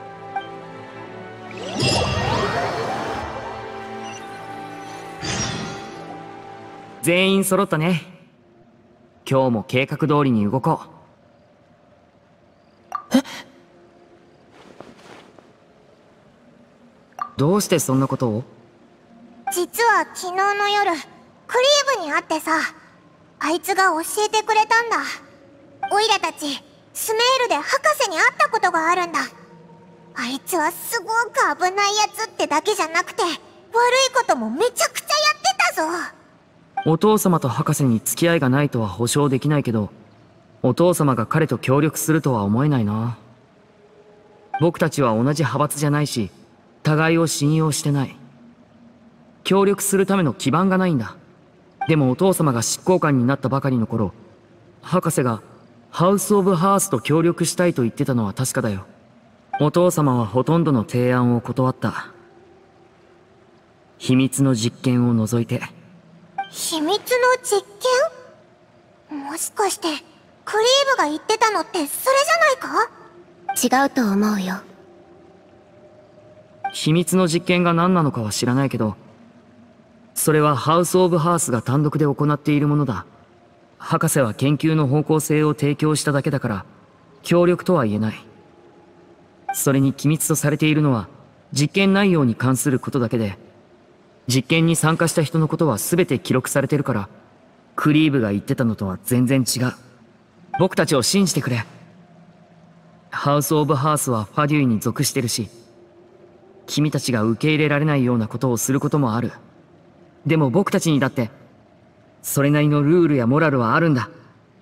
全員揃ったね。今日も計画通りに動こう。どうしてそんなことを？ 実は昨日の夜、クリーブに会ってさ、あいつが教えてくれたんだ。オイラたち、スメールで博士に会ったことがあるんだ。あいつはすごく危ないやつってだけじゃなくて、悪いこともめちゃくちゃやってたぞ。 お父様と博士に付き合いがないとは保証できないけど、お父様が彼と協力するとは思えないな。僕たちは同じ派閥じゃないし、互いを信用してない。協力するための基盤がないんだ。でもお父様が執行官になったばかりの頃、博士がハウス・オブ・ハースと協力したいと言ってたのは確かだよ。お父様はほとんどの提案を断った。秘密の実験を除いて。 秘密の実験？もしかしてクリーブが言ってたのってそれじゃないか？ 違うと思うよ。 秘密の実験が何なのかは知らないけど、それはハウス・オブ・ハースが単独で行っているものだ。博士は研究の方向性を提供しただけだから、協力とは言えない。それに機密とされているのは、実験内容に関することだけで、実験に参加した人のことは全て記録されてるから、クリーブが言ってたのとは全然違う。僕たちを信じてくれ。ハウス・オブ・ハースはファデュイに属してるし、君たちが受け入れられないようなことをすることもある。でも僕たちにだって、それなりのルールやモラルはあるんだ。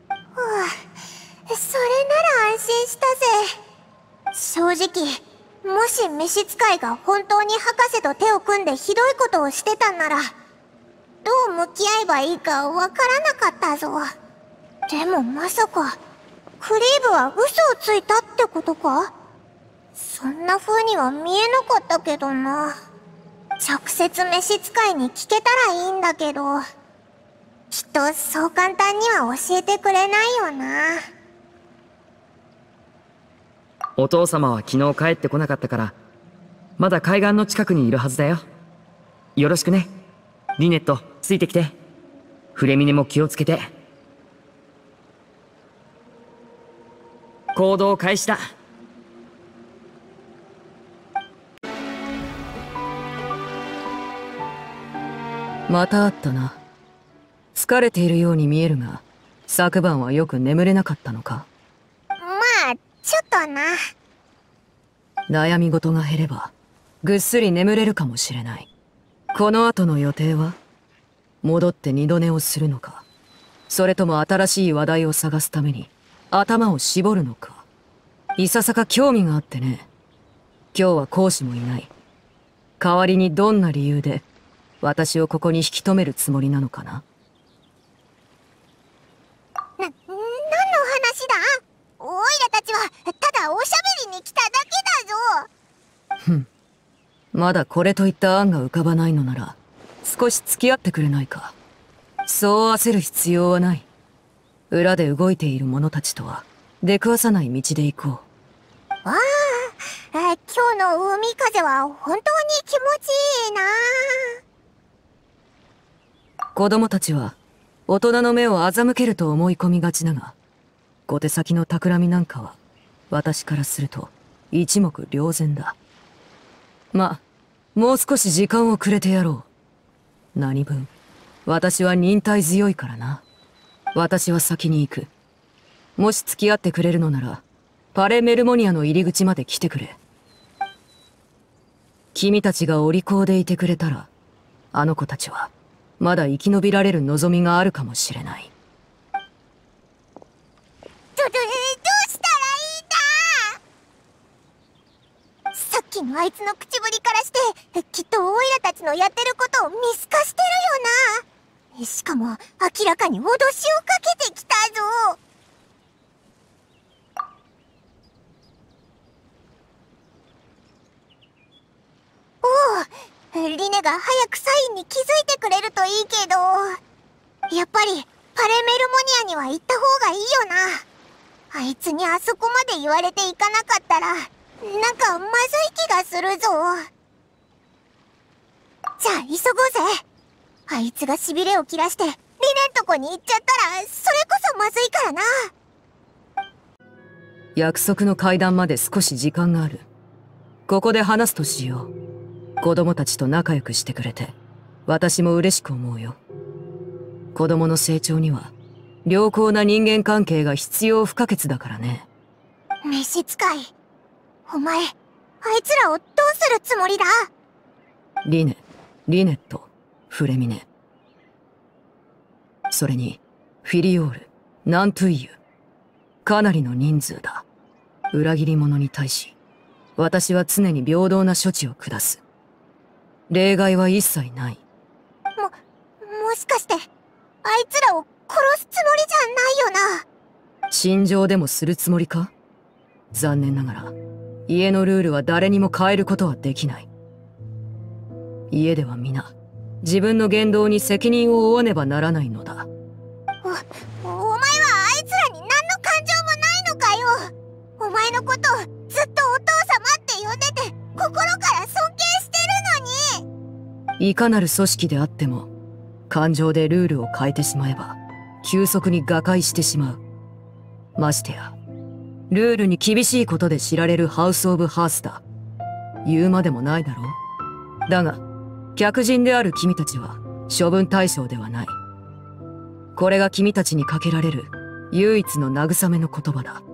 それなら安心したぜ。正直、もし召使いが本当に博士と手を組んでひどいことをしてたんなら、どう向き合えばいいかわからなかったぞ。でもまさか、クリーブは嘘をついたってことか？そんな風には見えなかったけどな。直接召使いに聞けたらいいんだけど、きっとそう簡単には教えてくれないよな。 お父様は昨日帰ってこなかったから、まだ海岸の近くにいるはずだよ。よろしくね。リネット、ついてきて。フレミネも気をつけて。行動開始だ。 また会ったな。疲れているように見えるが、昨晩はよく眠れなかったのか？ まあ、ちょっとな。 悩み事が減れば、ぐっすり眠れるかもしれない。この後の予定は？戻って二度寝をするのか、それとも新しい話題を探すために頭を絞るのか。いささか興味があってね。今日は講師もいない。代わりにどんな理由で私をここに引き止めるつもりなのかな。 何の話だ？オイラたちはただおしゃべりに来ただけだぞ。 ふん。まだこれといった案が浮かばないのなら少し付き合ってくれないか。そう焦る必要はない。裏で動いている者たちとは出くわさない道で行こう。 わあ、今日の海風は本当に気持ちいいな。 子供たちは大人の目を欺けると思い込みがちだが、小手先の企みなんかは私からすると一目瞭然だ。まあ、もう少し時間をくれてやろう。何分、私は忍耐強いからな。私は先に行く。もし付き合ってくれるのなら、パレ・メルモニアの入り口まで来てくれ。君たちがお利口でいてくれたら、あの子たちはまだ生き延びられる望みがあるかもしれない。 どうしたらいいんだ？さっきのあいつの口ぶりからして、きっとオイラたちのやってることを見透かしてるよな。しかも明らかに脅しをかけてきたぞ。おお、リネが早くサインに気づいてくれるといいけど、やっぱりパレ・メルモニアには行った方がいいよな。あいつにあそこまで言われて行かなかったら、なんかまずい気がするぞ。じゃあ急ごうぜ。あいつがしびれを切らしてリネんとこに行っちゃったら、それこそまずいからな。 約束の会談まで少し時間がある。ここで話すとしよう。子供たちと仲良くしてくれて、私も嬉しく思うよ。子供の成長には、良好な人間関係が必要不可欠だからね。 召使い、お前、あいつらをどうするつもりだ？ リネット、フレミネ。それに、フィリオール、ナントゥイユ。かなりの人数だ。裏切り者に対し、私は常に平等な処置を下す。例外は一切ない。 もしかして、あいつらを殺すつもりじゃないよな。 陳情でもするつもりか？残念ながら、家のルールは誰にも変えることはできない。家では皆、自分の言動に責任を負わねばならないのだ。 お前はあいつらに何の感情もないのかよ。お前のことをずっとお父様って呼んでて、心から尊敬してるのに。 いかなる組織であっても、感情でルールを変えてしまえば、急速に瓦解してしまう。ましてや、ルールに厳しいことで知られるハウス・オブ・ハースだ。言うまでもないだろう。だが、客人である君たちは処分対象ではない。これが君たちにかけられる唯一の慰めの言葉だ。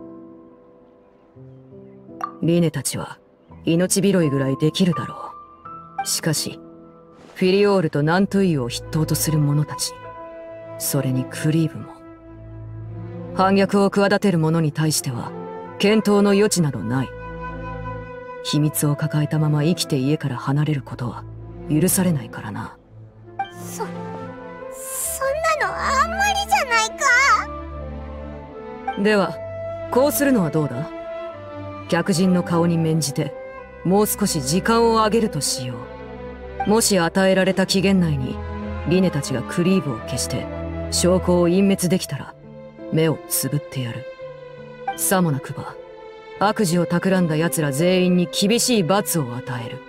リネたちは命拾いぐらいできるだろう。しかし、フィリオールとナントゥイユを筆頭とする者たち、それにクリーブも、反逆を企てる者に対しては検討の余地などない。秘密を抱えたまま生きて家から離れることは許されないからな。 そんなのあんまりじゃないか。 では、こうするのはどうだ？客人の顔に免じて、もう少し時間をあげるとしよう。もし与えられた期限内に、リネたちがクリーブを消して、証拠を隠滅できたら、目をつぶってやる。さもなくば、悪事を企んだ奴ら全員に厳しい罰を与える。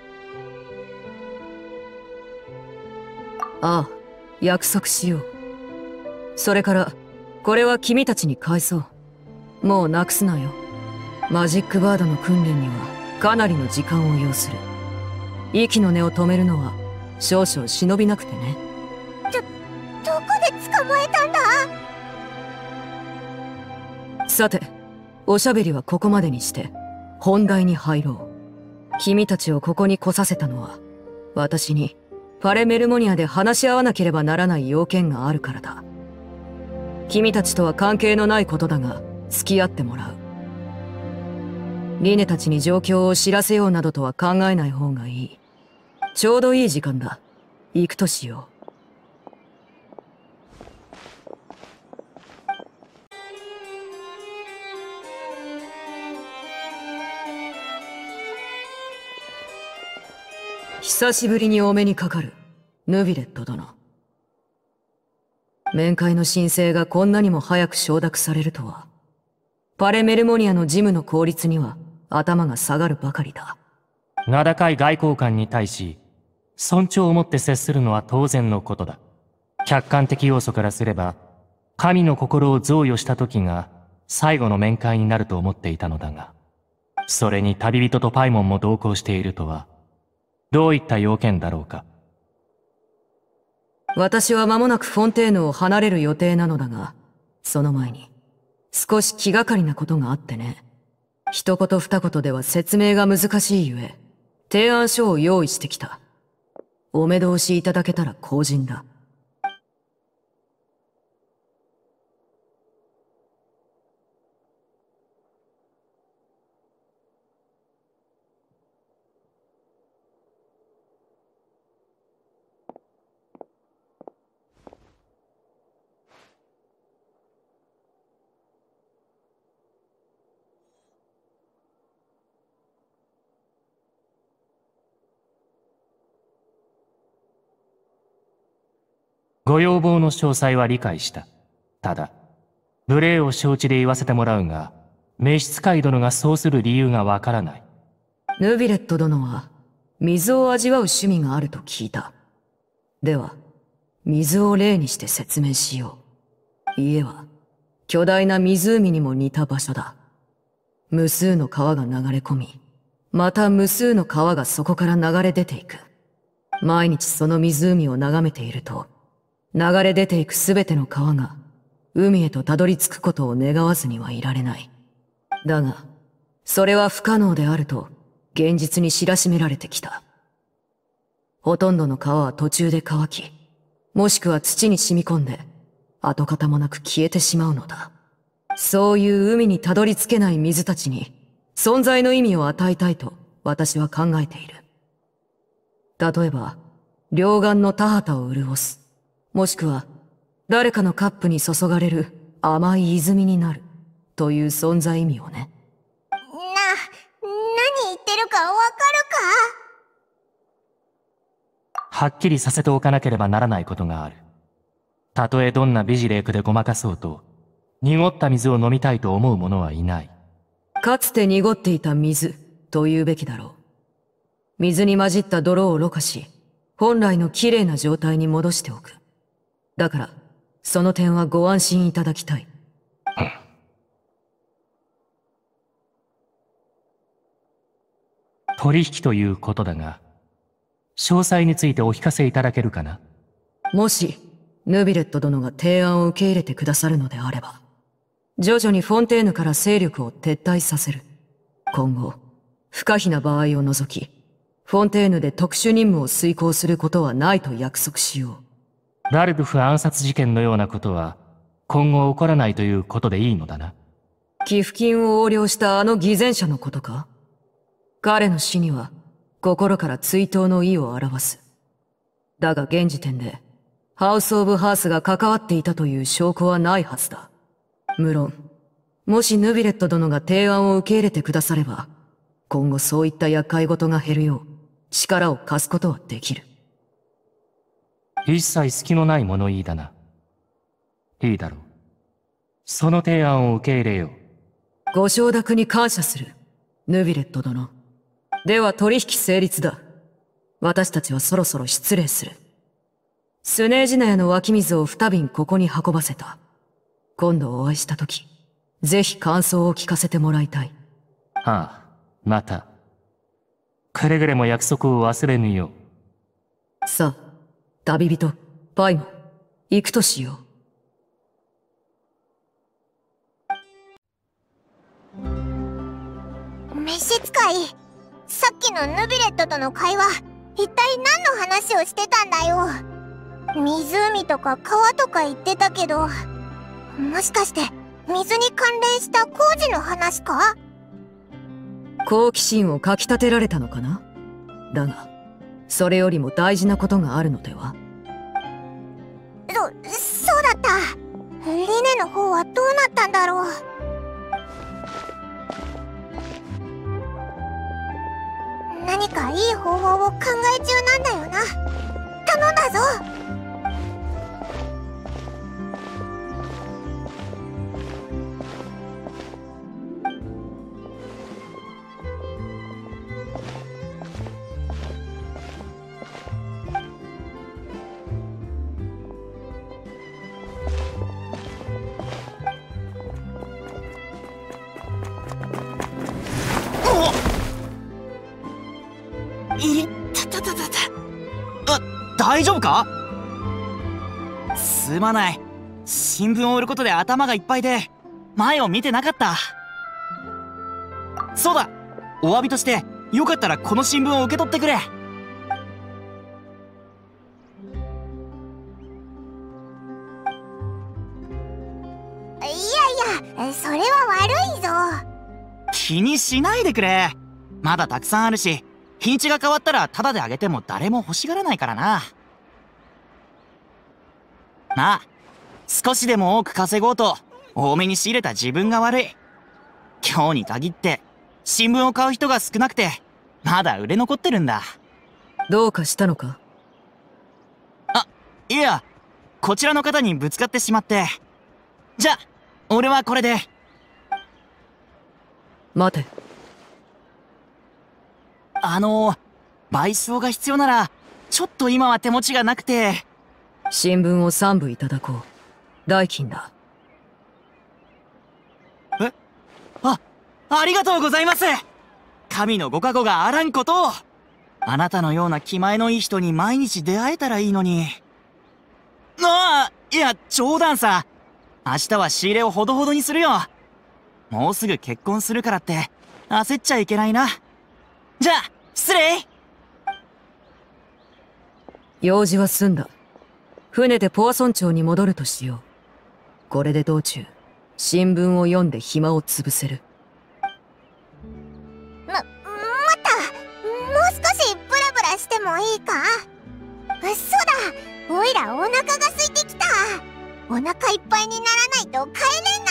ああ、約束しよう。それから、これは君たちに返そう。もうなくすなよ。マジックバードの訓練にはかなりの時間を要する。息の根を止めるのは少々忍びなくてね。 どこで捕まえたんだ？ さて、おしゃべりはここまでにして本題に入ろう。君たちをここに来させたのは、私にパレメルモニアで話し合わなければならない要件があるからだ。君たちとは関係のないことだが付き合ってもらう。リネたちに状況を知らせようなどとは考えない方がいい。ちょうどいい時間だ。行くとしよう。久しぶりにお目にかかる、ヌビレット殿。面会の申請がこんなにも早く承諾されるとは。パレメルモニアの事務の効率には頭が下がるばかりだ。 名高い外交官に対し、尊重を持って接するのは当然のことだ。客観的要素からすれば、神の心を贈与した時が最後の面会になると思っていたのだが、それに旅人とパイモンも同行しているとは、どういった要件だろうか。 私は間もなくフォンテーヌを離れる予定なのだが、その前に少し気がかりなことがあってね。一言二言では説明が難しいゆえ、提案書を用意してきた。お目通しいただけたら幸甚だ。 ご要望の詳細は理解した。ただ、無礼を承知で言わせてもらうが、召使い殿がそうする理由がわからない。 ヌビレット殿は、水を味わう趣味があると聞いた。では、水を例にして説明しよう。家は、巨大な湖にも似た場所だ。無数の川が流れ込み、また無数の川がそこから流れ出ていく。毎日その湖を眺めていると、流れ出ていくすべての川が、海へとたどり着くことを願わずにはいられない。だが、それは不可能であると、現実に知らしめられてきた。ほとんどの川は途中で乾き、もしくは土に染み込んで、跡形もなく消えてしまうのだ。そういう海にたどり着けない水たちに、存在の意味を与えたいと、私は考えている。例えば、両岸の田畑を潤す。もしくは、誰かのカップに注がれる甘い泉になる、という存在意味をね。 何言ってるかわかるか？はっきりさせておかなければならないことがある。たとえどんな美ジレークでごまかそうと、濁った水を飲みたいと思う者はいない。 かつて濁っていた水、と言うべきだろう。水に混じった泥をろ過し、本来の綺麗な状態に戻しておく。だから、その点はご安心いただきたい。 取引ということだが、詳細についてお聞かせいただけるかな？ もし、ヌビレット殿が提案を受け入れてくださるのであれば、徐々にフォンテーヌから勢力を撤退させる。今後、不可避な場合を除き、フォンテーヌで特殊任務を遂行することはないと約束しよう。 ラルドフ暗殺事件のようなことは今後起こらないということでいいのだな。 寄付金を横領したあの偽善者のことか？彼の死には心から追悼の意を表す。だが現時点でハウス・オブ・ハースが関わっていたという証拠はないはずだ。無論、もしヌビレット殿が提案を受け入れてくだされば、今後そういった厄介事が減るよう力を貸すことはできる。 一切隙のない物言いだな。いいだろう。その提案を受け入れよう。 ご承諾に感謝する、ヌビレット殿。では取引成立だ。私たちはそろそろ失礼する。スネージナヤの湧き水を2瓶ここに運ばせた。今度お会いしたとき、ぜひ感想を聞かせてもらいたい。 ああ、また。くれぐれも約束を忘れぬよう。 さあ、旅人、パイモン、行くとしよう。召使い、さっきのヌビレットとの会話、一体何の話をしてたんだよ。湖とか川とか言ってたけど、もしかして水に関連した工事の話か？ 好奇心をかきたてられたのかな。だが、それよりも大事なことがあるのでは？ そうだった。リネの方はどうなったんだろう。何かいい方法を考え中なんだよな。頼んだぞ。 大丈夫か？すまない。新聞を売ることで頭がいっぱいで前を見てなかった。そうだ、お詫びとしてよかったらこの新聞を受け取ってくれ。 いやそれは悪いぞ。 気にしないでくれ。まだたくさんあるし、日にちが変わったらタダであげても誰も欲しがらないからな。まあ、少しでも多く稼ごうと多めに仕入れた自分が悪い。今日に限って新聞を買う人が少なくてまだ売れ残ってるんだ。 どうかしたのか？ いや、こちらの方にぶつかってしまって。じゃあ俺はこれで。 待て。 賠償が必要ならちょっと今は手持ちがなくて。 新聞を3部いただこう。代金だ。 ありがとうございます。神のご加護があらんことを。あなたのような気前のいい人に毎日出会えたらいいのに。いや冗談さ。明日は仕入れをほどほどにするよ。もうすぐ結婚するからって焦っちゃいけないな。じゃあ失礼。 用事は済んだ。船でポワソン町に戻るとしよう。これで道中新聞を読んで暇を潰せる。 待った。もう少しブラブラしてもいいか？そうだ、おいらお腹が空いてきた。お腹いっぱいにならないと帰れないぞ。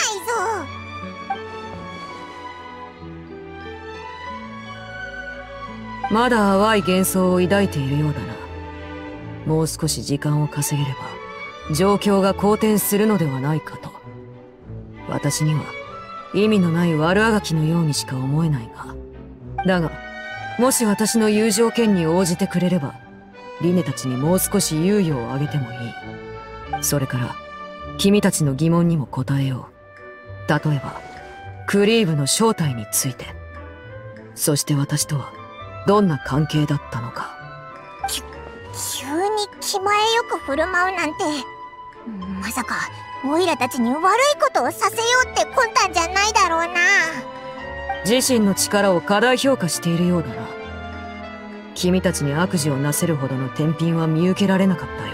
まだ淡い幻想を抱いているようだな。もう少し時間を稼げれば状況が好転するのではないかと。私には意味のない悪あがきのようにしか思えないが。だがもし私の言う条件に応じてくれればリネたちにもう少し猶予をあげてもいい。それから君たちの疑問にも答えよう。例えばクリーブの正体について、そして私とはどんな関係だったのか。 急に気前よく振る舞うなんて、まさかオイラたちに悪いことをさせようって魂胆じゃないだろうな。 自身の力を過大評価しているようだな。君たちに悪事をなせるほどの天品は見受けられなかったよ。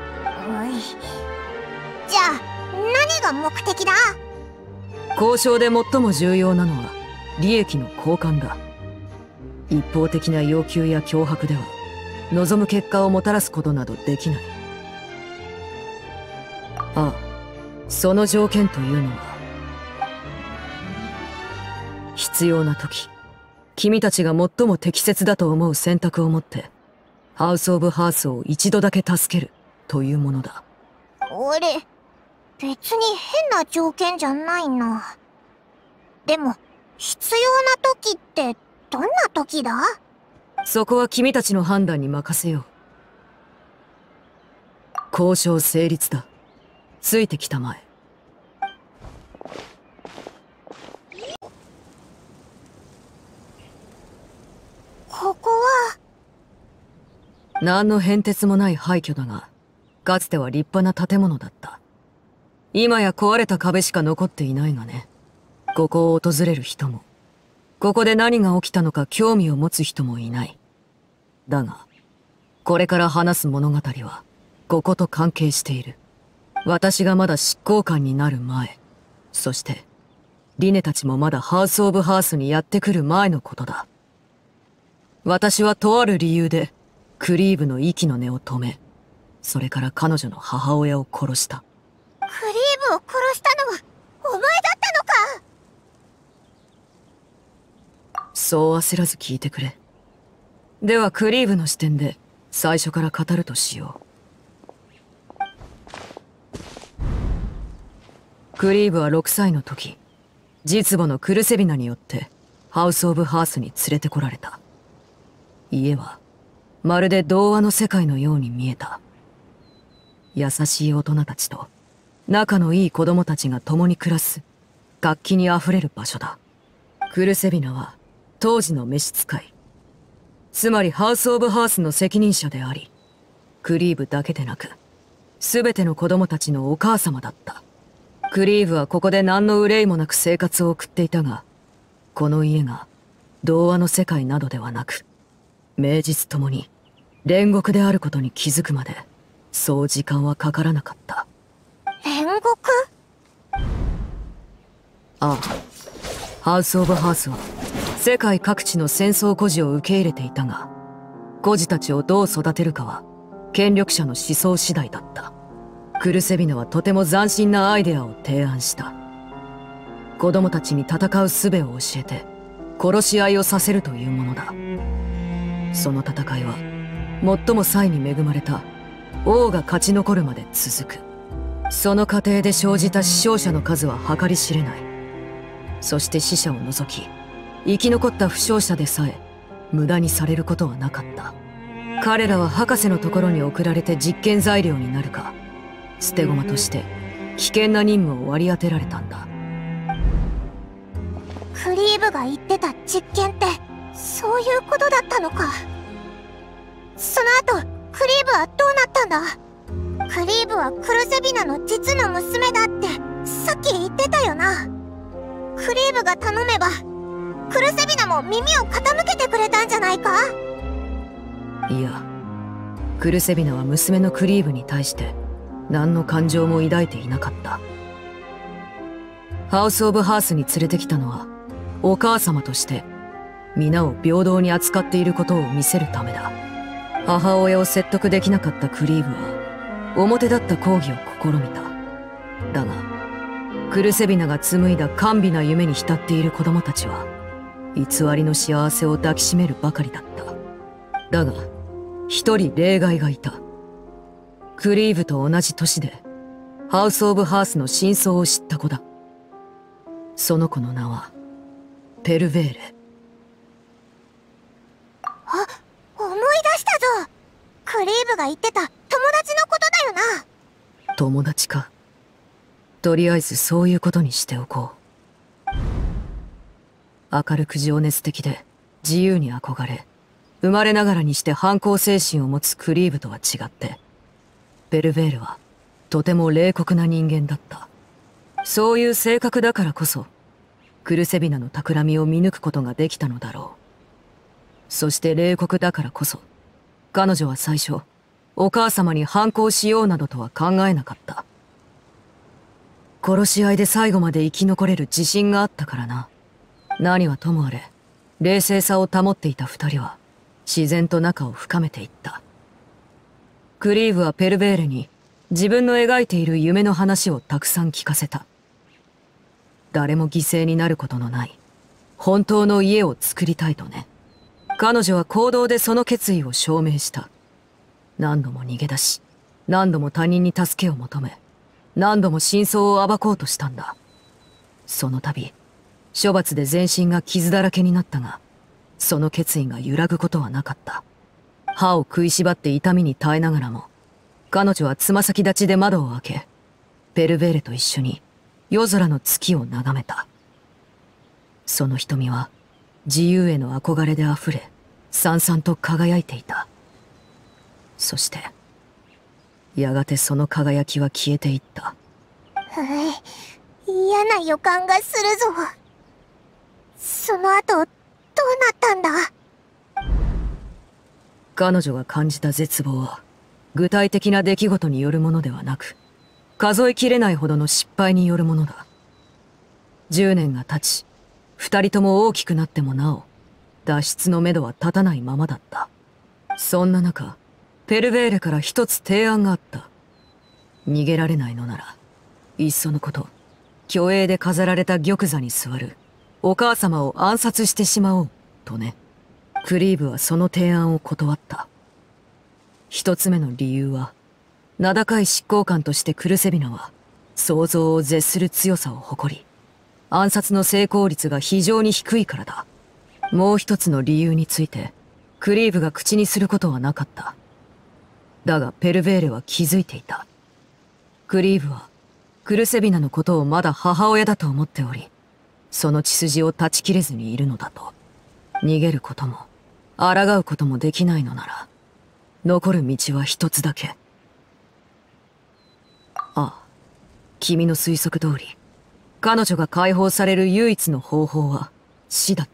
じゃあ何が目的だ？ 交渉で最も重要なのは利益の交換だ。一方的な要求や脅迫では望む結果をもたらすことなどできない。ああ、その条件というのは、必要な時君たちが最も適切だと思う選択をもってハウス・オブ・ハースを一度だけ助けるというものだ。 俺別に変な条件じゃないな。でも必要な時ってどんな時だ？ そこは君たちの判断に任せよう。交渉成立だ。ついてきたまえ。 ここは何の変哲もない廃墟だが、かつては立派な建物だった。今や壊れた壁しか残っていないがね。ここを訪れる人も、ここで何が起きたのか興味を持つ人もいない。だが、これから話す物語は、ここと関係している。私がまだ執行官になる前、そして、リネたちもまだハウス・オブ・ハースにやってくる前のことだ。私はとある理由で、クリーブの息の根を止め、それから彼女の母親を殺した。 クリーブを殺したのは、お前だったのか。 そう焦らず聞いてくれ。ではクリーブの視点で、最初から語るとしよう。クリーブは6歳の時、実母のクルセビナによってハウス・オブ・ハースに連れてこられた。家はまるで童話の世界のように見えた。優しい大人たちと仲のいい子供たちが共に暮らす活気にあふれる場所だ。クルセビナは当時の召使い、つまりハウス・オブ・ハースの責任者であり、クリーブだけでなく全ての子供たちのお母様だった。クリーブはここで何の憂いもなく生活を送っていたが、この家が童話の世界などではなく、名実ともに煉獄であることに気づくまで、そう時間はかからなかった。 煉獄？ ああ、ハウス・オブ・ハースは世界各地の戦争孤児を受け入れていたが、孤児たちをどう育てるかは権力者の思想次第だった。クルセビナはとても斬新なアイデアを提案した。子供たちに戦う術を教えて殺し合いをさせるというものだ。その戦いは最も才に恵まれた王が勝ち残るまで続く。その過程で生じた死傷者の数は計り知れない。そして死者を除き生き残った負傷者でさえ無駄にされることはなかった。彼らは博士のところに送られて実験材料になるか、捨て駒として危険な任務を割り当てられたんだ。 クリーブが言ってた実験ってそういうことだったのか。その後クリーブはどうなったんだ。クリーブはクルセビナの実の娘だってさっき言ってたよな。クリーブが頼めばクルセビナも耳を傾けてくれたんじゃないか。 いや、クルセビナは娘のクリーブに対して何の感情も抱いていなかった。ハウス・オブ・ハースに連れてきたのはお母様として皆を平等に扱っていることを見せるためだ。母親を説得できなかったクリーブは表立った抗議を試みた。だがクルセビナが紡いだ甘美な夢に浸っている子供たちは偽りの幸せを抱きしめるばかりだった。だが一人例外がいた。クリーブと同じ年でハウス・オブ・ハースの真相を知った子だ。その子の名はペルベーレ。 あ、思い出したぞ。クリーブが言ってた友達のことだよな。 友達か。とりあえずそういうことにしておこう。明るく情熱的で自由に憧れ、生まれながらにして反抗精神を持つクリーブとは違って、ペルベールはとても冷酷な人間だった。そういう性格だからこそ、クルセビナの企みを見抜くことができたのだろう。そして冷酷だからこそ、彼女は最初、お母様に反抗しようなどとは考えなかった。殺し合いで最後まで生き残れる自信があったからな。何はともあれ、冷静さを保っていた二人は、自然と仲を深めていった。クリーブはペルベーレに自分の描いている夢の話をたくさん聞かせた。誰も犠牲になることのない本当の家を作りたいとね。彼女は行動でその決意を証明した。何度も逃げ出し、何度も他人に助けを求め、何度も真相を暴こうとしたんだ。その度、処罰で全身が傷だらけになったが、その決意が揺らぐことはなかった。歯を食いしばって痛みに耐えながらも、彼女はつま先立ちで窓を開け、ペルベーレと一緒に夜空の月を眺めた。その瞳は自由への憧れで溢れ、燦々と輝いていた。 そして、やがてその輝きは消えていった。 嫌な予感がするぞ。その後、どうなったんだ？ 彼女が感じた絶望は、具体的な出来事によるものではなく、数えきれないほどの失敗によるものだ。10年が経ち、二人とも大きくなってもなお、脱出のめどは立たないままだった。そんな中、ペルベーレから一つ提案があった。逃げられないのなら、いっそのこと、虚栄で飾られた玉座に座る、お母様を暗殺してしまおう、とね。クリーブはその提案を断った。一つ目の理由は、名高い執行官としてクルセビナは、想像を絶する強さを誇り、暗殺の成功率が非常に低いからだ。もう一つの理由について、クリーブが口にすることはなかった。だがペルベーレは気づいていた。クリーブは、クルセビナのことをまだ母親だと思っており、その血筋を断ち切れずにいるのだと。逃げることも、抗うこともできないのなら、残る道は一つだけ。ああ、君の推測通り、彼女が解放される唯一の方法は死だった。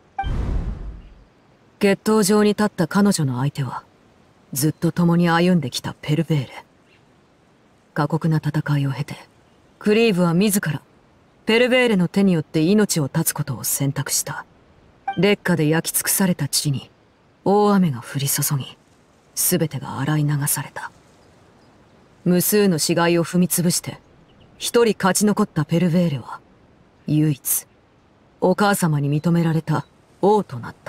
決闘場に立った彼女の相手は、ずっと共に歩んできたペルベーレ。過酷な戦いを経て、クリーブは自ら、ペルベーレの手によって命を絶つことを選択した。烈火で焼き尽くされた地に、大雨が降り注ぎ、すべてが洗い流された。無数の死骸を踏みつぶして、一人勝ち残ったペルベーレは、唯一、お母様に認められた王となった。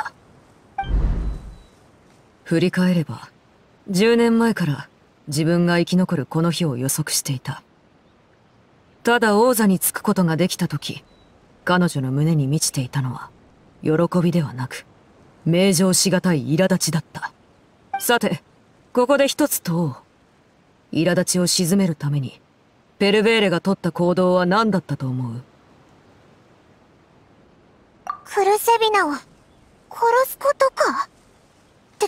振り返れば、10年前から自分が生き残るこの日を予測していた。ただ王座につくことができたとき、彼女の胸に満ちていたのは、喜びではなく、名状しがたい苛立ちだった。さて、ここで一つ問おう。苛立ちを鎮めるために、ペルベーレが取った行動は何だったと思う？ クルセビナを殺すことか。で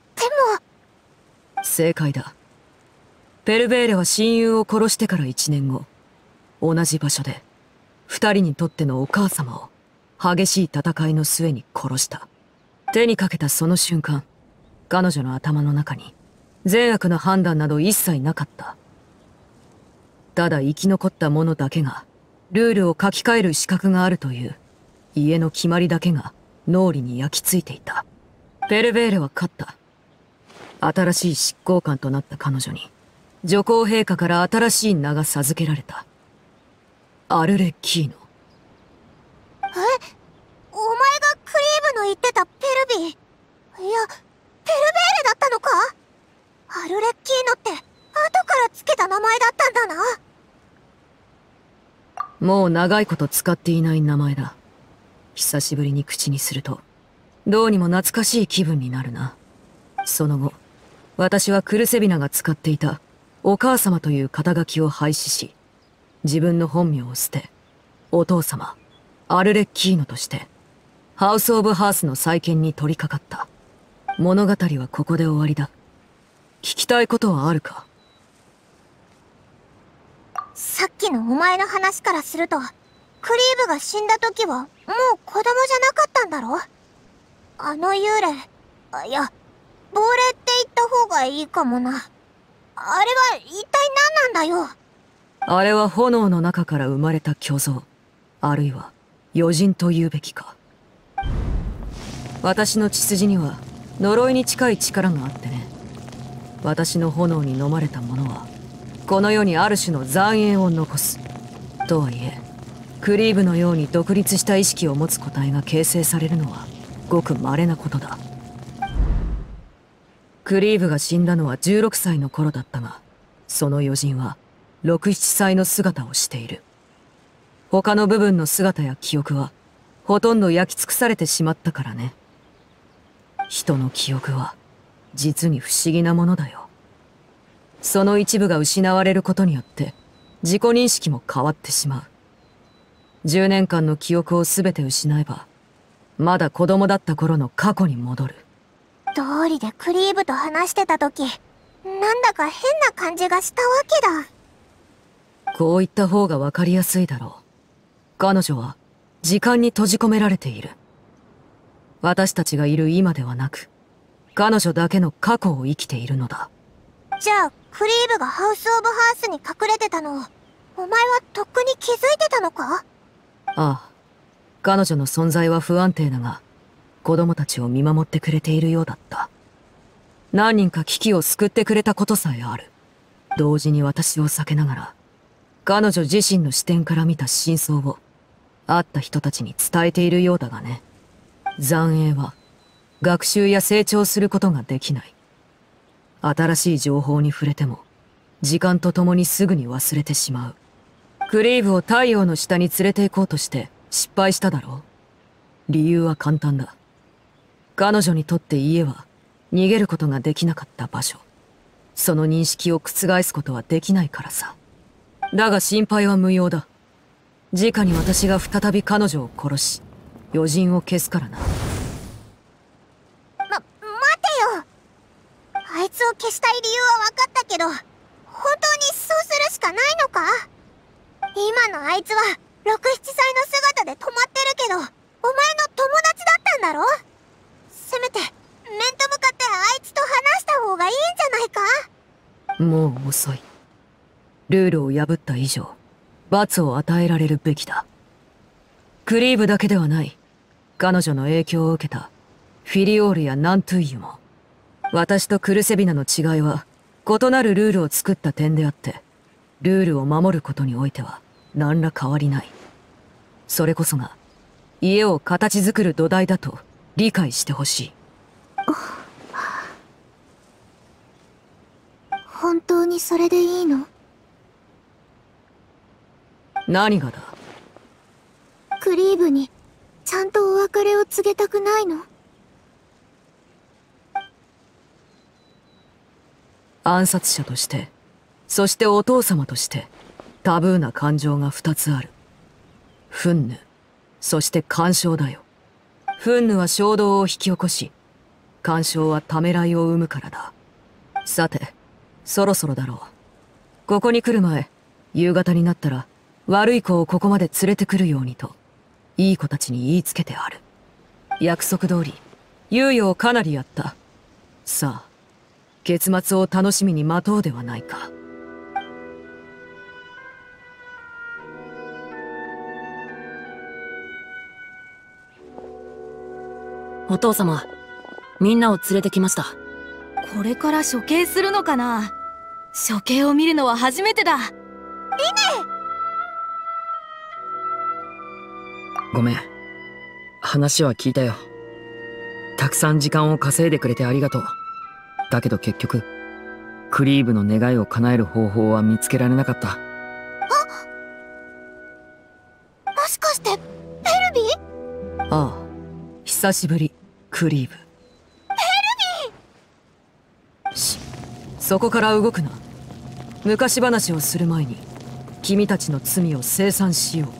も。 正解だ。ペルベーレは親友を殺してから1年後、同じ場所で、二人にとってのお母様を、激しい戦いの末に殺した。手にかけたその瞬間、彼女の頭の中に、善悪の判断など一切なかった。ただ生き残った者だけが、ルールを書き換える資格があるという、家の決まりだけが脳裏に焼き付いていた。ペルベーレは勝った。新しい執行官となった彼女に、女皇陛下から新しい名が授けられた。アルレッキーノ。 お前がクリーブの言ってたペルビー。いや、ペルベーレだったのか？アルレッキーノって、後からつけた名前だったんだな。 もう長いこと使っていない名前だ。久しぶりに口にすると、どうにも懐かしい気分になるな。その後、私はクルセビナが使っていた、お母様という肩書きを廃止し、自分の本名を捨て、お父様、アルレッキーノとして、ハウス・オブ・ハースの再建に取り掛かった。物語はここで終わりだ。聞きたいことはあるか？ さっきのお前の話からすると、クリーブが死んだ時はもう子供じゃなかったんだろ？あの幽霊、いや、亡霊って言った方がいいかもな。あれは一体何なんだよ。 あれは炎の中から生まれた巨像、あるいは余人と言うべきか。私の血筋には呪いに近い力があってね。私の炎に飲まれた者はこの世にある種の残影を残す。とはいえクリーブのように独立した意識を持つ個体が形成されるのはごく稀なことだ。クリーブが死んだのは16歳の頃だったが、その余人は6、7歳の姿をしている。他の部分の姿や記憶はほとんど焼き尽くされてしまったからね。人の記憶は実に不思議なものだよ。その一部が失われることによって自己認識も変わってしまう。10年間の記憶を全て失えば、まだ子供だった頃の過去に戻る。 道理でクリーブと話してた時、なんだか変な感じがしたわけだ。こう言った方がわかりやすいだろう。彼女は時間に閉じ込められている。私たちがいる今ではなく、彼女だけの過去を生きているのだ。 じゃあ、クリーブがハウス・オブ・ハースに隠れてたのを、お前はとっくに気づいてたのか？ ああ。彼女の存在は不安定だが、子供たちを見守ってくれているようだった。何人か危機を救ってくれたことさえある。同時に私を避けながら、彼女自身の視点から見た真相を、会った人たちに伝えているようだがね。残影は、学習や成長することができない。新しい情報に触れても、時間とともにすぐに忘れてしまう。クリーブを太陽の下に連れて行こうとして失敗しただろう。理由は簡単だ。彼女にとって家は逃げることができなかった場所。その認識を覆すことはできないからさ。だが心配は無用だ。直に私が再び彼女を殺し、余人を消すからな。 待てよ。あいつを消したい理由は分かったけど、本当にそうするしかないのか？今のあいつは6、7歳の姿で止まってるけど、お前の友達だったんだろ？せめて面と向かってあいつと話した方がいいんじゃないか？ もう遅い。ルールを破った以上、罰を与えられるべきだ。クリーブだけではない。彼女の影響を受けたフィリオールやナントゥイユも。私とクルセビナの違いは異なるルールを作った点であって、ルールを守ることにおいては何ら変わりない。それこそが家を形作る土台だと理解してほしい。 本当にそれでいいの？ 何がだ？ クリーブにちゃんとお別れを告げたくないの？ 暗殺者として、そしてお父様として、タブーな感情が2つある。憤怒、そして干渉だよ。憤怒は衝動を引き起こし、干渉はためらいを生むからだ。さて、そろそろだろう。ここに来る前、夕方になったら、悪い子をここまで連れてくるようにと、いい子たちに言いつけてある。約束通り、猶予をかなりやった。さあ、結末を楽しみに待とうではないか。 お父様、みんなを連れてきました。 これから処刑するのかな？処刑を見るのは初めてだ。リネ！ ごめん。話は聞いたよ。たくさん時間を稼いでくれてありがとう。だけど結局、クリーブの願いを叶える方法は見つけられなかった。 もしかして、ペルビー？ ああ、久しぶり、クリーブ。ペルビー！そこから動くな。昔話をする前に、君たちの罪を清算しよう。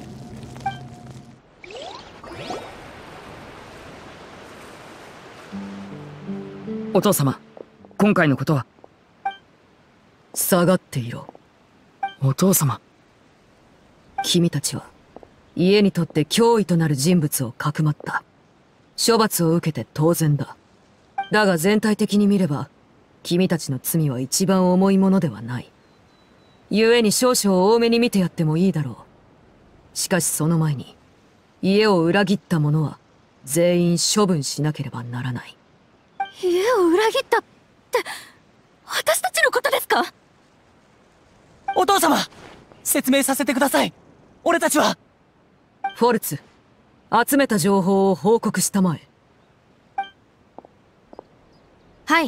お父様、今回のことは。 下がっていろ。 お父様。 君たちは、家にとって脅威となる人物をかくまった。処罰を受けて当然だ。だが全体的に見れば、君たちの罪は一番重いものではない。故に少々多めに見てやってもいいだろう。しかしその前に、家を裏切った者は、全員処分しなければならない。 家を裏切ったって、私たちのことですか？ お父様、説明させてください。俺たちは。 フォルツ、集めた情報を報告したまえ。 はい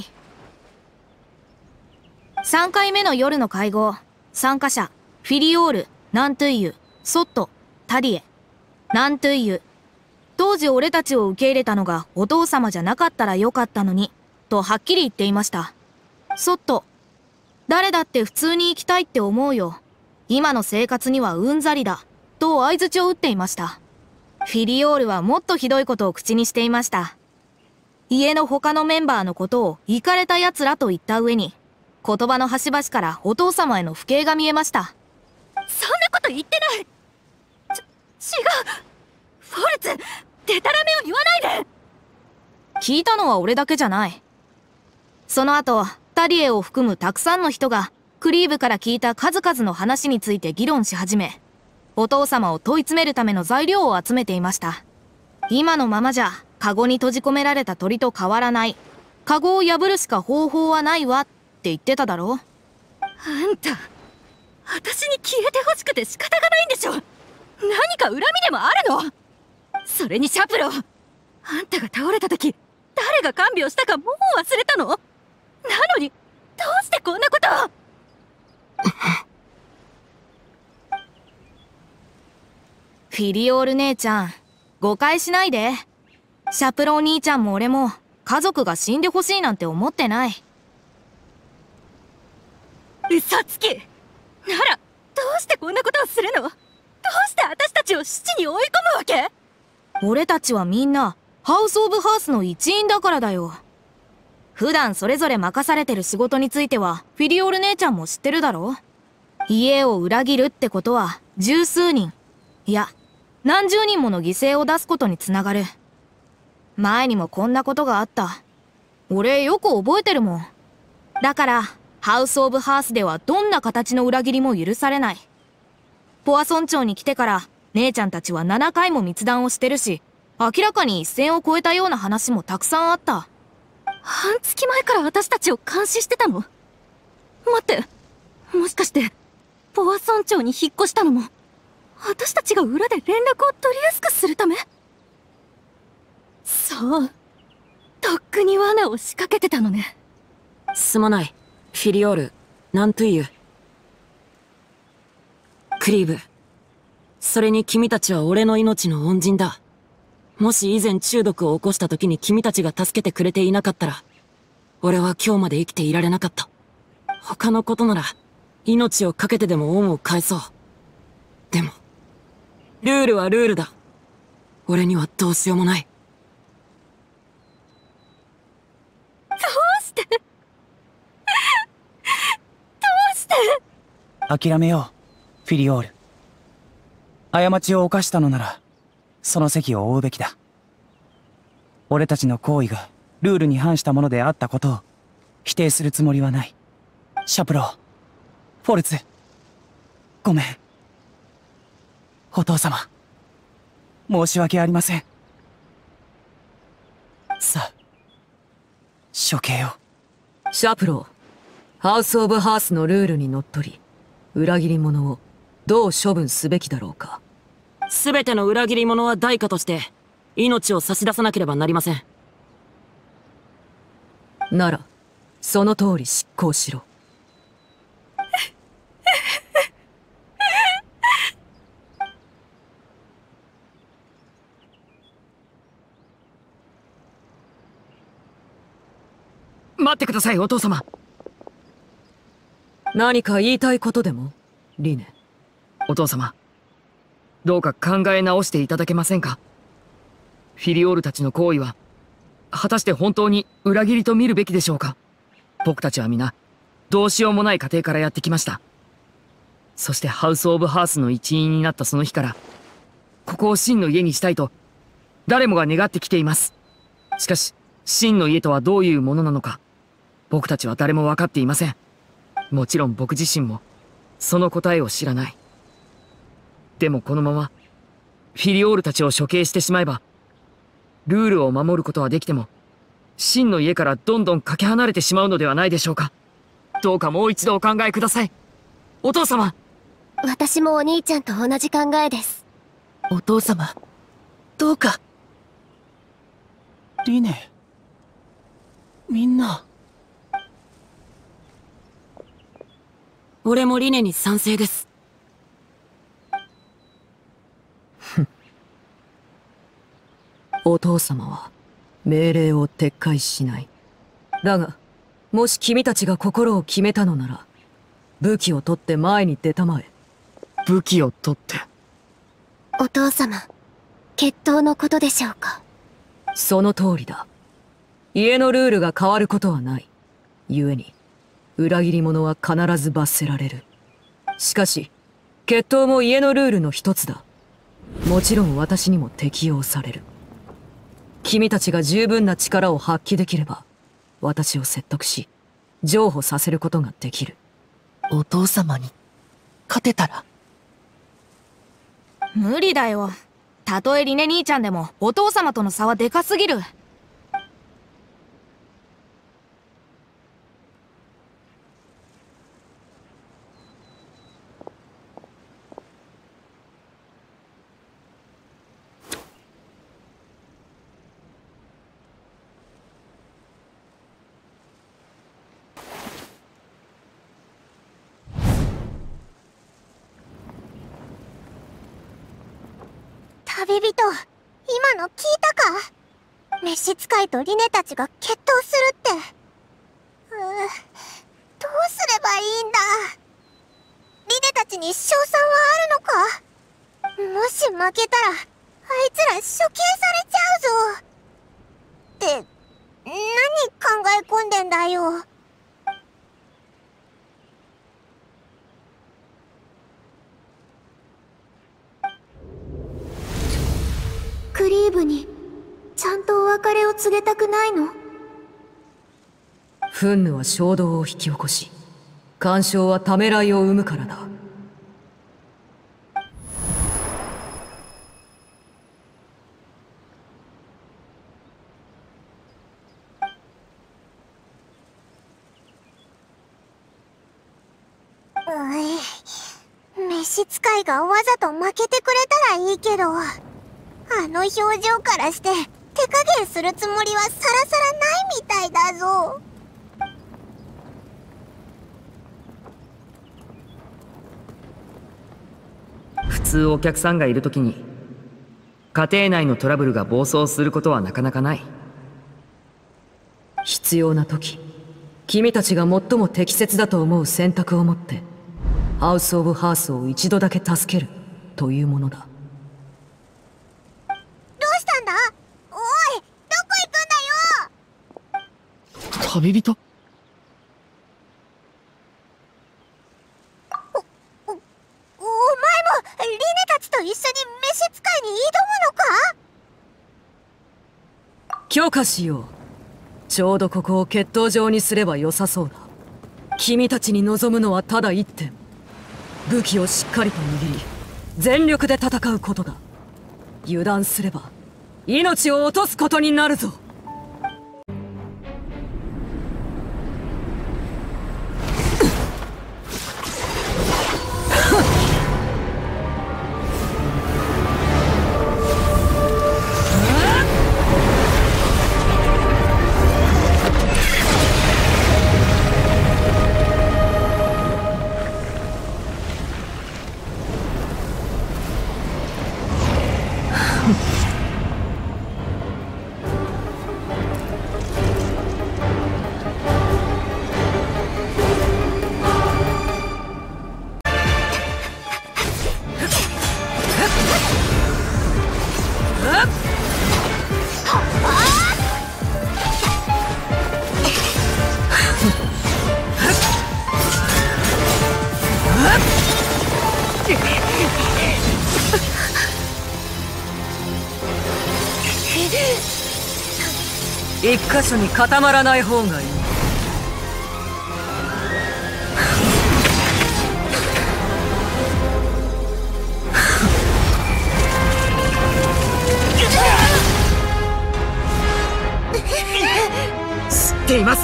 。3回目の夜の会合、参加者、フィリオール、ナントゥイユ、ソット、タディエ。ナントゥイユ。当時俺たちを受け入れたのがお父様じゃなかったらよかったのに、とはっきり言っていました。ソット。誰だって普通に生きたいって思うよ。今の生活にはうんざりだ。と相槌を打っていました。フィリオールはもっとひどいことを口にしていました。 家の他のメンバーのことをイカれた奴らと言った上に、言葉の端々からお父様への不敬が見えました。 そんなこと言ってない。違う。フォルツ、デタラメを言わないで。 聞いたのは俺だけじゃない。その後、タリエを含むたくさんの人が、クリーブから聞いた数々の話について議論し始め、お父様を問い詰めるための材料を集めていました。今のままじゃ、カゴに閉じ込められた鳥と変わらない。カゴを破るしか方法はないわって言ってただろ。 あんた、私に消えてほしくて仕方がないんでしょ。何か恨みでもあるの？それにシャプロ、あんたが倒れた時、誰が看病したかもう忘れたの？なのに、どうしてこんなことを。 フィリオール姉ちゃん、誤解しないで。シャプロお兄ちゃんも俺も家族が死んでほしいなんて思ってない。 嘘つき。ならどうしてこんなことをするの？どうして私たちを死地に追い込むわけ？ 俺たちはみんなハウス・オブ・ハースの一員だからだよ。普段それぞれ任されてる仕事についてはフィリオール姉ちゃんも知ってるだろ。家を裏切るってことは十数人、いや何十人もの犠牲を出すことにつながる。前にもこんなことがあった。俺よく覚えてるもん。だからハウス・オブ・ハースではどんな形の裏切りも許されない。ポア村長に来てから姉ちゃんたちは7回も密談をしてるし、明らかに一線を越えたような話もたくさんあった。 半月前から私たちを監視してたの？待って、もしかしてポア村長に引っ越したのも私たちが裏で連絡を取りやすくするため？そう、とっくに罠を仕掛けてたのね。 すまない、フィリオール、なんという。クリーブ、それに君たちは俺の命の恩人だ。もし以前中毒を起こした時に君たちが助けてくれていなかったら、俺は今日まで生きていられなかった。他のことなら、命を懸けてでも恩を返そう。でも、ルールはルールだ。俺にはどうしようもない。 どうしてどうして諦めよう、フィリオール。過ちを犯したのなら、その責を負うべきだ。俺たちの行為がルールに反したものであったことを否定するつもりはない。シャプロー、フォルツ、ごめん。お父様、申し訳ありません。さあ、処刑を。 シャプロー、ハウス・オブ・ハースのルールにのっとり、裏切り者をどう処分すべきだろうか。 全ての裏切り者は代価として命を差し出さなければなりません。 ならその通り執行しろ。 待ってください、お父様。 何か言いたいことでも、リネ。 お父様、どうか考え直していただけませんか。フィリオールたちの行為は果たして本当に裏切りと見るべきでしょうか。僕たちは皆どうしようもない家庭からやってきました。そしてハウス・オブ・ハースの一員になったその日から、ここを真の家にしたいと誰もが願ってきています。しかし真の家とはどういうものなのか、僕たちは誰も分かっていません。もちろん僕自身もその答えを知らない。でもこのままフィリオールたちを処刑してしまえば、ルールを守ることはできても真の家からどんどんかけ離れてしまうのではないでしょうか。どうかもう一度お考えください、お父様。 私もお兄ちゃんと同じ考えです。 お父様、どうか。 リネ、みんな。 俺もリネに賛成です。 お父様は命令を撤回しない。だがもし君たちが心を決めたのなら、武器を取って前に出たまえ。 武器を取って。 お父様、決闘のことでしょうか。 その通りだ。 家のルールが変わることはない。故に、裏切り者は必ず罰せられる。しかし、決闘も家のルールの一つだ。もちろん私にも適用される。君たちが十分な力を発揮できれば、私を説得し、譲歩させることができる。 お父様に、勝てたら？ 無理だよ。たとえリネ兄ちゃんでも、お父様との差はでかすぎる。 旅人、今の聞いたか？召使いとリネたちが決闘するって。どうすればいいんだ。リネたちに勝算はあるのか？もし負けたら、あいつら処刑されちゃうぞ。って、何考え込んでんだよ。 クリーブにちゃんとお別れを告げたくないの？ 憤怒は衝動を引き起こし、干渉はためらいを生むからだ。 召使いがわざと負けてくれたらいいけど、あの表情からして手加減するつもりはさらさらないみたいだぞ。 普通お客さんがいるときに家庭内のトラブルが暴走することはなかなかない。 必要な時、君たちが最も適切だと思う選択を持ってハウス・オブ・ハースを一度だけ助けるというものだ。 どうしたんだ？おい、どこ行くんだよ。 旅人？ お前もリネたちと一緒に召使いに挑むのか？ 許可しよう。ちょうどここを決闘場にすれば良さそうだ。君たちに望むのはただ一点。武器をしっかりと握り、全力で戦うことだ。油断すれば命を落とすことになるぞ。一箇所に固まらない方がいい。 知っています。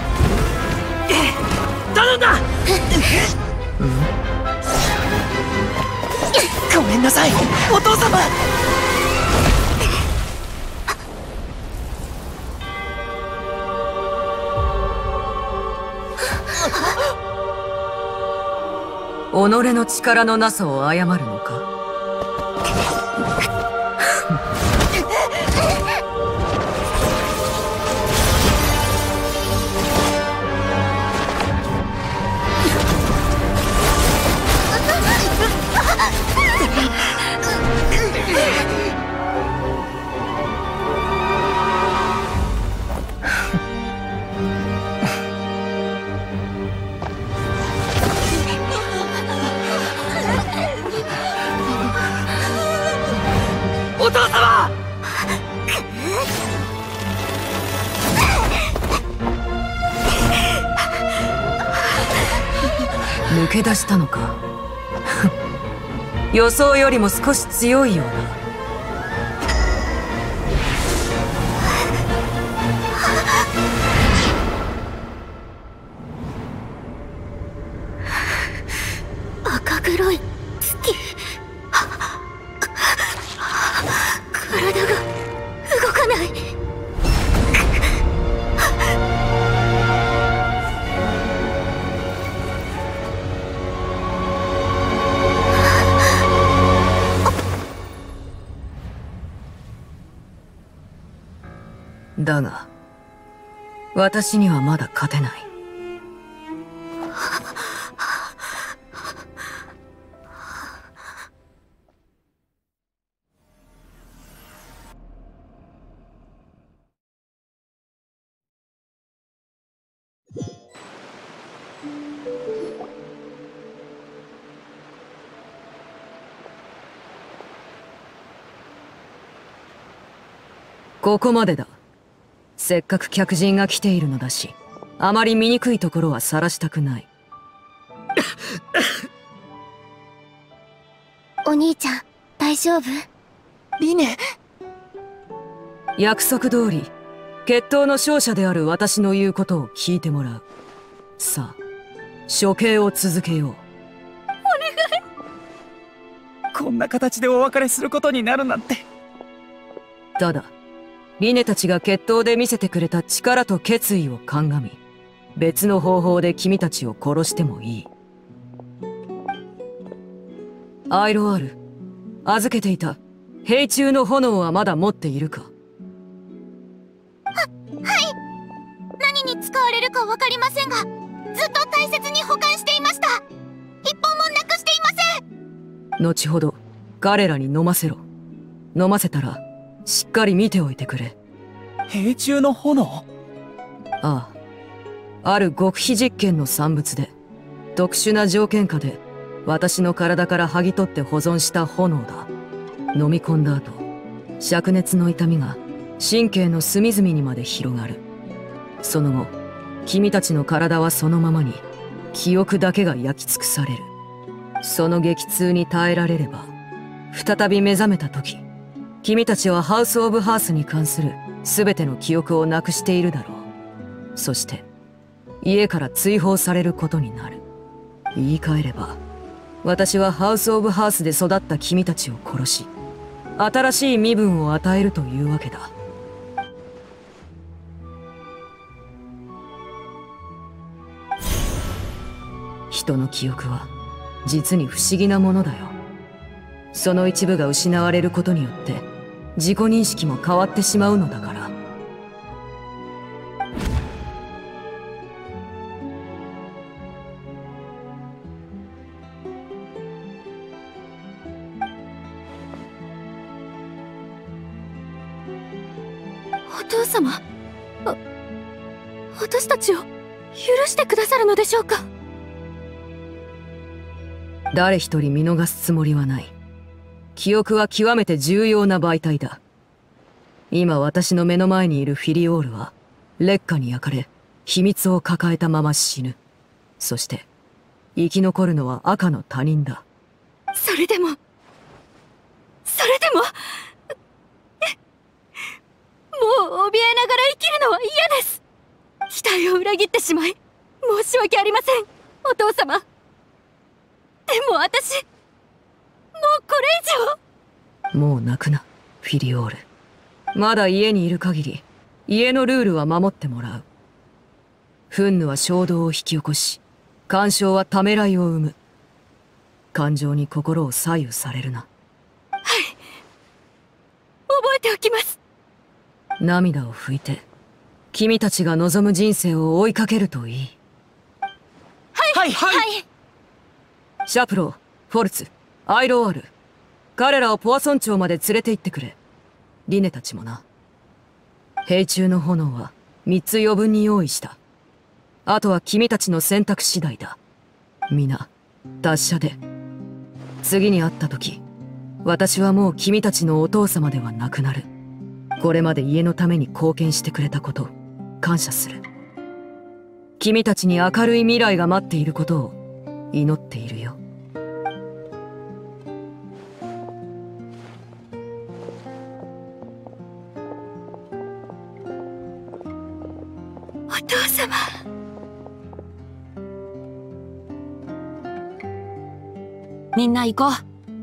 頼んだ。ごめんなさい、お父様。 己の力のなさを謝るのか？ け出したのか。予想よりも少し強いような。 赤黒い月。体が動かない。 だが、私にはまだ勝てない。ここまでだ。せっかく客人が来ているのだし、あまり醜いところは晒したくない。 お兄ちゃん、大丈夫？ リネ。 約束通り、決闘の勝者である私の言うことを聞いてもらう。さあ、処刑を続けよう。お願い。こんな形でお別れすることになるなんて。 ただ、リネたちが決闘で見せてくれた力と決意を鑑み、別の方法で君たちを殺してもいい。アイロアール、預けていた兵中の炎はまだ持っているか？ はい。何に使われるか分かりませんが、ずっと大切に保管していました。一本もなくしていません。 後ほど彼らに飲ませろ。飲ませたらしっかり見ておいてくれ。 兵中の炎？ ああ、ある極秘実験の産物で、特殊な条件下で私の体から剥ぎ取って保存した炎だ。飲み込んだ後、灼熱の痛みが神経の隅々にまで広がる。その後、君たちの体はそのままに記憶だけが焼き尽くされる。その激痛に耐えられれば、再び目覚めた時、君たちはハウス・オブ・ハースに関する全ての記憶をなくしているだろう。そして家から追放されることになる。言い換えれば、私はハウス・オブ・ハースで育った君たちを殺し、新しい身分を与えるというわけだ。人の記憶は実に不思議なものだよ。その一部が失われることによって自己認識も変わってしまうのだから。 お父様、私たちを許してくださるのでしょうか？ 誰一人見逃すつもりはない。記憶は極めて重要な媒体だ。今私の目の前にいるフィリオールは烈火に焼かれ、秘密を抱えたまま死ぬ。そして生き残るのは赤の他人だ。 それでももう怯えながら生きるのは嫌です。期待を裏切ってしまい申し訳ありません、お父様。でも私、もうこれ以上。 もう泣くな、フィリオール。まだ家にいる限り、家のルールは守ってもらう。憤怒は衝動を引き起こし、干渉はためらいを生む。感情に心を左右されるな。 はい。覚えておきます。 涙を拭いて、君たちが望む人生を追いかけるといい。 はいはい。 シャプロー、フォルツ、アイロアール。彼らをポアソン町まで連れて行ってくれ。リネたちもな。兵中の炎は3つ余分に用意した。あとは君たちの選択次第だ。皆、達者で。次に会った時、私はもう君たちのお父様ではなくなる。これまで家のために貢献してくれたこと、感謝する。君たちに明るい未来が待っていることを祈っているよ。 お父様。 みんな行こう。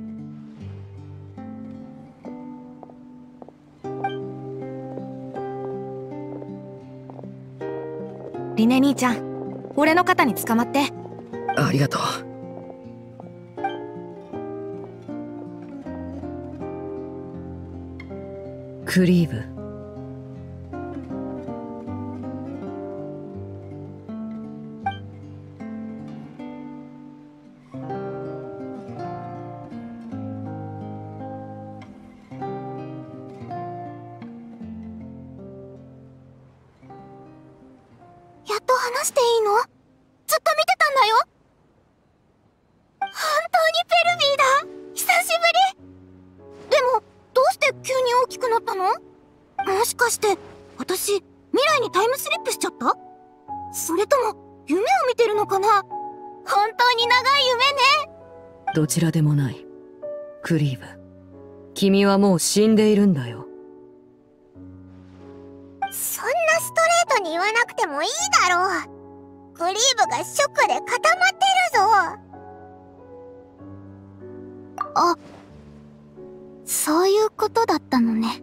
リネ兄ちゃん、俺の肩に捕まって。 ありがとう。 クリーブ。 やっと話していいの？ずっと見てたんだよ。本当にペルビーだ。久しぶり。でもどうして急に大きくなったの？もしかして私未来にタイムスリップしちゃった？それとも夢を見てるのかな？本当に長い夢ね。 どちらでもない。クリーブ、君はもう死んでいるんだよ。 そんなストレートに言わなくてもいいだろう。クリーブがショックで固まってるぞ。 あ、そういうことだったのね。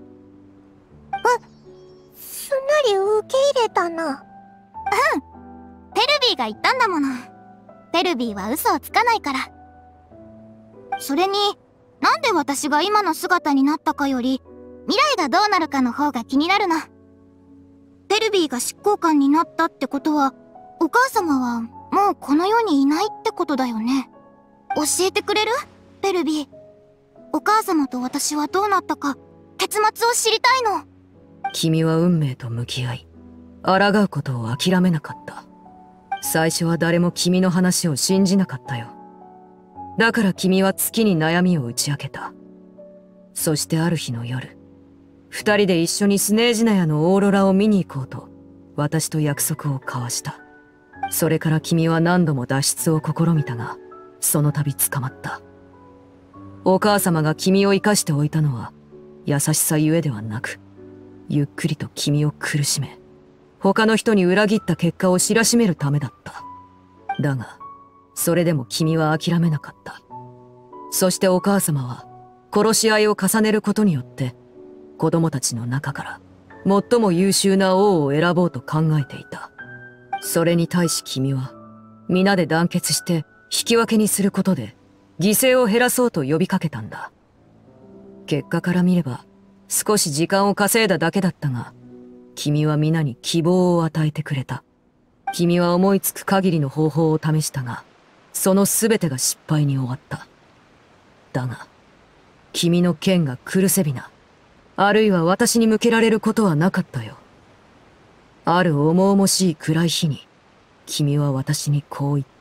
すんなり受け入れたな。うん、 ペルビーが言ったんだもの。ペルビーは嘘をつかないから。それに、なんで私が今の姿になったかより、未来がどうなるかの方が気になるの。ペルビーが執行官になったってことは、お母様はもうこの世にいないってことだよね。教えてくれる？ペルビー。お母様と私はどうなったか、結末を知りたいの。 君は運命と向き合い、抗うことを諦めなかった。最初は誰も君の話を信じなかったよ。だから君は月に悩みを打ち明けた。そしてある日の夜、二人で一緒にスネージナヤのオーロラを見に行こうと、私と約束を交わした。それから君は何度も脱出を試みたが、その度捕まった。お母様が君を生かしておいたのは、優しさゆえではなく、ゆっくりと君を苦しめ、他の人に裏切った結果を知らしめるためだった。だが、それでも君は諦めなかった。そしてお母様は、殺し合いを重ねることによって、子供たちの中から最も優秀な王を選ぼうと考えていた。それに対し君は皆で団結して引き分けにすることで犠牲を減らそうと呼びかけたんだ。結果から見れば少し時間を稼いだだけだったが、君は皆に希望を与えてくれた。君は思いつく限りの方法を試したが、その全てが失敗に終わった。だが君の剣がクルセビナ、あるいは私に向けられることはなかったよ。ある重々しい暗い日に、君は私にこう言った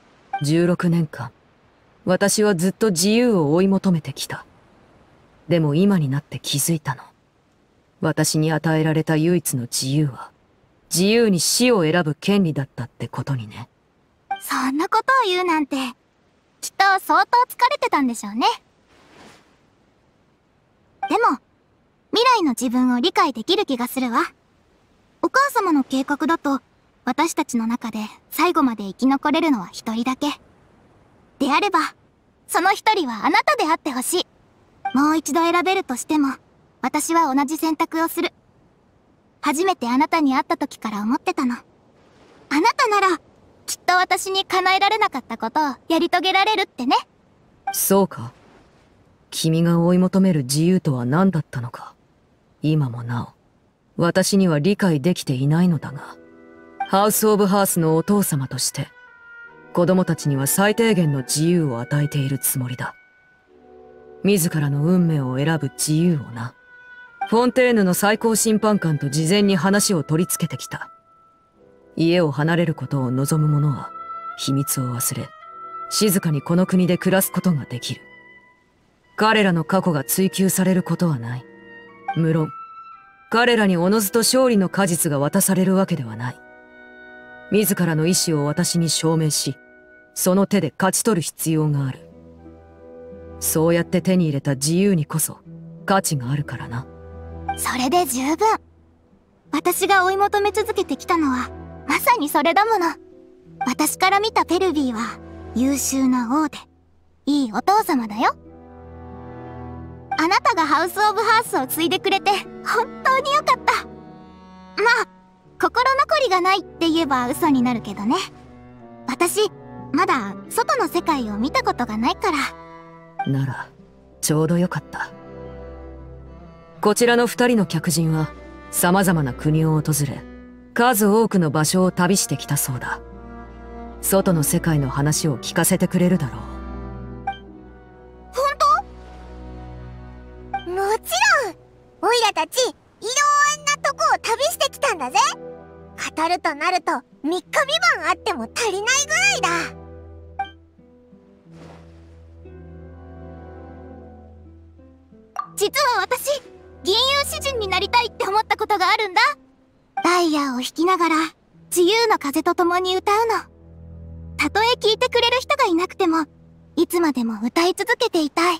。16年間、私はずっと自由を追い求めてきた。でも今になって気づいたの。私に与えられた唯一の自由は、自由に死を選ぶ権利だったってことにね。 そんなことを言うなんて、きっと相当疲れてたんでしょうね。でも、未来の自分を理解できる気がするわ。お母様の計画だと、私たちの中で最後まで生き残れるのは一人だけ。であれば、その一人はあなたであってほしい。もう一度選べるとしても、私は同じ選択をする。初めてあなたに会った時から思ってたの。あなたなら、きっと私に叶えられなかったことをやり遂げられるってね。 そうか。君が追い求める自由とは何だったのか。今もなお、私には理解できていないのだが、ハウス・オブ・ハースのお父様として、子供たちには最低限の自由を与えているつもりだ。自らの運命を選ぶ自由をな。フォンテーヌの最高審判官と事前に話を取り付けてきた。家を離れることを望む者は、秘密を忘れ、静かにこの国で暮らすことができる。彼らの過去が追求されることはない。無論、彼らにおのずと勝利の果実が渡されるわけではない。自らの意志を私に証明し、 その手で勝ち取る必要がある。そうやって手に入れた自由にこそ価値があるからな。 それで十分。私が追い求め続けてきたのはまさにそれだもの。私から見たペルビーは優秀な王でいいお父様だよ。あなたがハウス・オブ・ハースを継いでくれて本当によかった。まあ心残りがないって言えば嘘になるけどね。私まだ外の世界を見たことがないから。 ならちょうどよかった。こちらの2人の客人は様々な国を訪れ、数多くの場所を旅してきたそうだ。外の世界の話を聞かせてくれるだろう。 本当？もちろん。オイラたちいろんなとこを旅してきたんだぜ。語るとなると3日3晩あっても足りないぐらいだ。 実は私銀融詩人になりたいって思ったことがあるんだ。ダイヤを弾きながら自由の風と共に歌うの。たとえ聴いてくれる人がいなくてもいつまでも歌い続けていたい。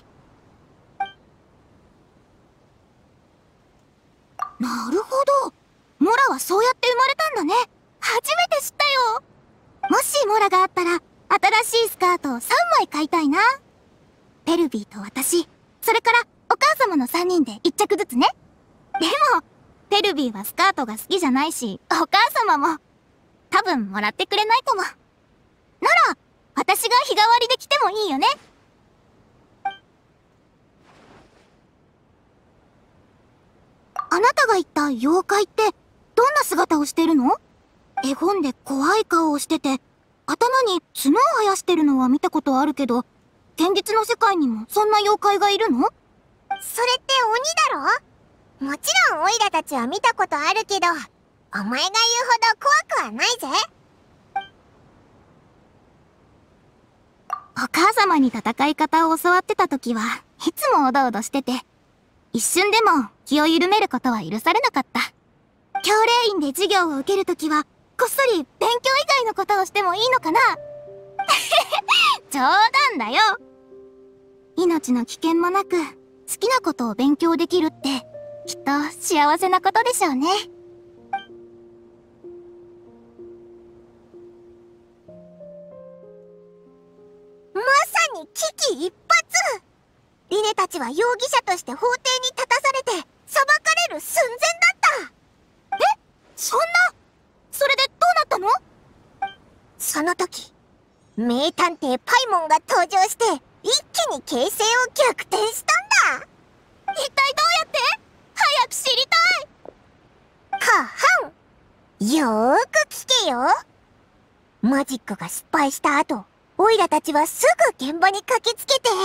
なるほど、モラはそうやって生まれたんだね。初めて知ったよ。もしモラがあったら新しいスカートを3枚買いたいな。ペルビーと私、それからお母様の3人で1着ずつね。でもペルビーはスカートが好きじゃないし、お母様も多分もらってくれないかも。なら私が日替わりで着てもいいよね。あなたが言った妖怪ってどんな姿をしてるの？絵本で怖い顔をしてて頭に角を生やしてるのは見たことあるけど、現実の世界にもそんな妖怪がいるの？ それって鬼だろ？もちろんオイラたちは見たことあるけど、お前が言うほど怖くはないぜ。 お母様に戦い方を教わってた時はいつもおどおどしてて、一瞬でも気を緩めることは許されなかった。教令院で授業を受けるときはこっそり勉強以外のことをしてもいいのかな？冗談だよ。命の危険もなく好きなことを勉強できるってきっと幸せなことでしょうね。 まさに危機一髪。リネたちは容疑者として法廷に立たされて裁かれる寸前だった。 え？そんな…それでどうなったの？ その時名探偵パイモンが登場して一気に形勢を逆転したんだ。 一体どうやって？早く知りたい。 ははん、よーく聞けよ。マジックが失敗した後、オイラたちはすぐ現場に駆けつけて、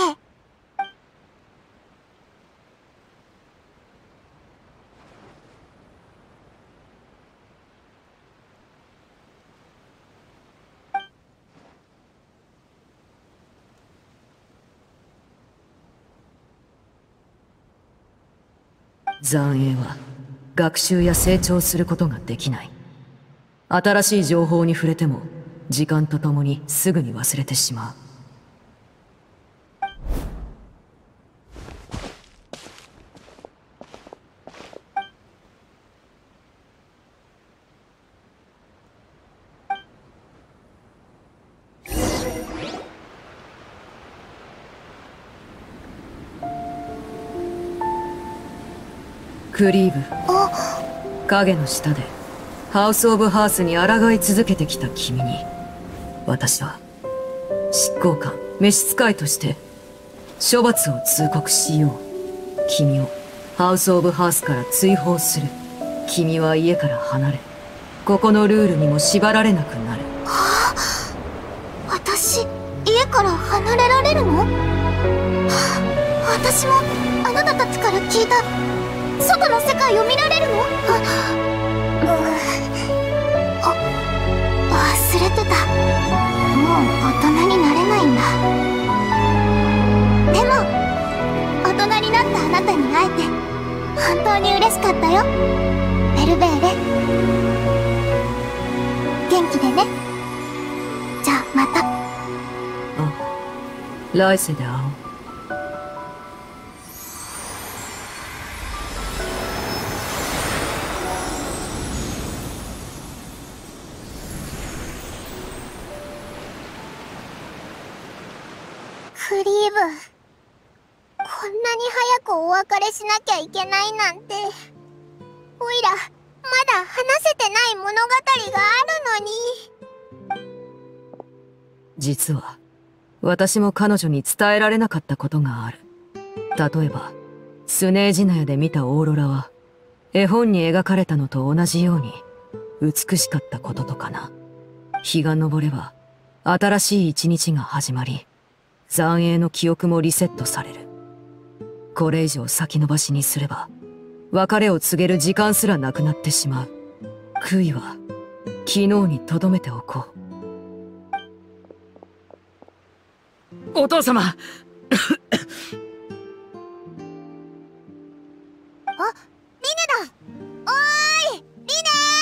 残影は学習や成長することができない。新しい情報に触れても時間とともにすぐに忘れてしまう。クリーブ、影の下でハウス・オブ・ハースに抗い続けてきた君に、私は執行官召使いとして処罰を通告しよう。君をハウス・オブ・ハースから追放する。君は家から離れ、ここのルールにも縛られなくなる。 はあ、私家から離れられるの？はあ、私もあなたたちから聞いた外の世界を見られるの？忘れてた。もう大人になれないんだ。でも大人になったあなたに会えて本当に嬉しかったよ、ベルベーレ。元気でね。じゃあまた。 来世で会おう。 クリーブ、こんなに早くお別れしなきゃいけないなんて。おいらまだ話せてない物語があるのに。 実は私も彼女に伝えられなかったことがある。例えばスネージナヤで見たオーロラは絵本に描かれたのと同じように美しかったこととかな。日が昇れば新しい一日が始まり、残影の記憶もリセットされる。これ以上先延ばしにすれば別れを告げる時間すらなくなってしまう。悔いは昨日に留めておこう。お父様あ、リネだ。おーい、リ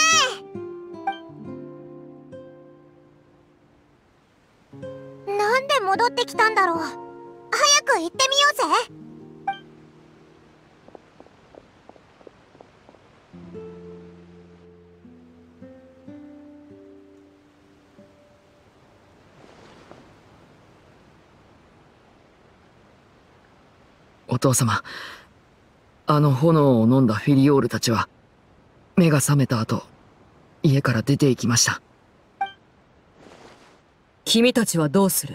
ネー。なんで戻ってきたんだろう。早く行ってみようぜ。 お父様、あの炎を飲んだフィリオールたちは目が覚めた後家から出て行きました。 君たちはどうする？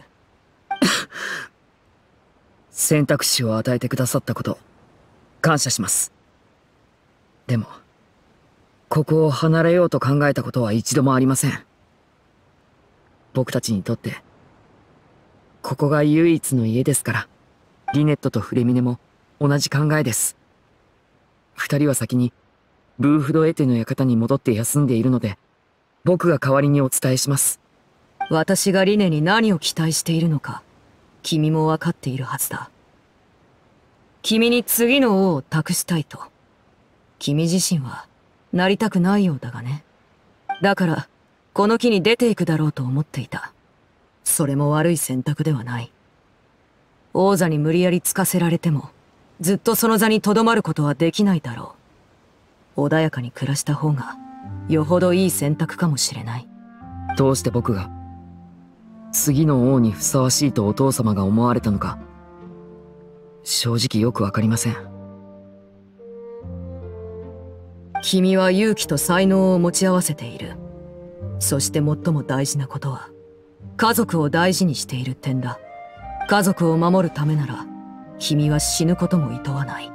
選択肢を与えてくださったこと感謝します。でもここを離れようと考えたことは一度もありません。僕たちにとってここが唯一の家ですから。リネットとフレミネも同じ考えです。二人は先にブーフドエテの館に戻って休んでいるので、僕が代わりにお伝えします。 私がリネに何を期待しているのか、君も分かっているはずだ。君に次の王を託したいと。君自身はなりたくないようだがね。だから、この木に出ていくだろうと思っていた。それも悪い選択ではない。王座に無理やりつかせられても、ずっとその座に留まることはできないだろう。穏やかに暮らした方が、よほどいい選択かもしれない。 どうして僕が、次の王にふさわしいとお父様が思われたのか、正直よくわかりません。 君は勇気と才能を持ち合わせている。そして最も大事なことは、家族を大事にしている点だ。家族を守るためなら、君は死ぬことも厭わない。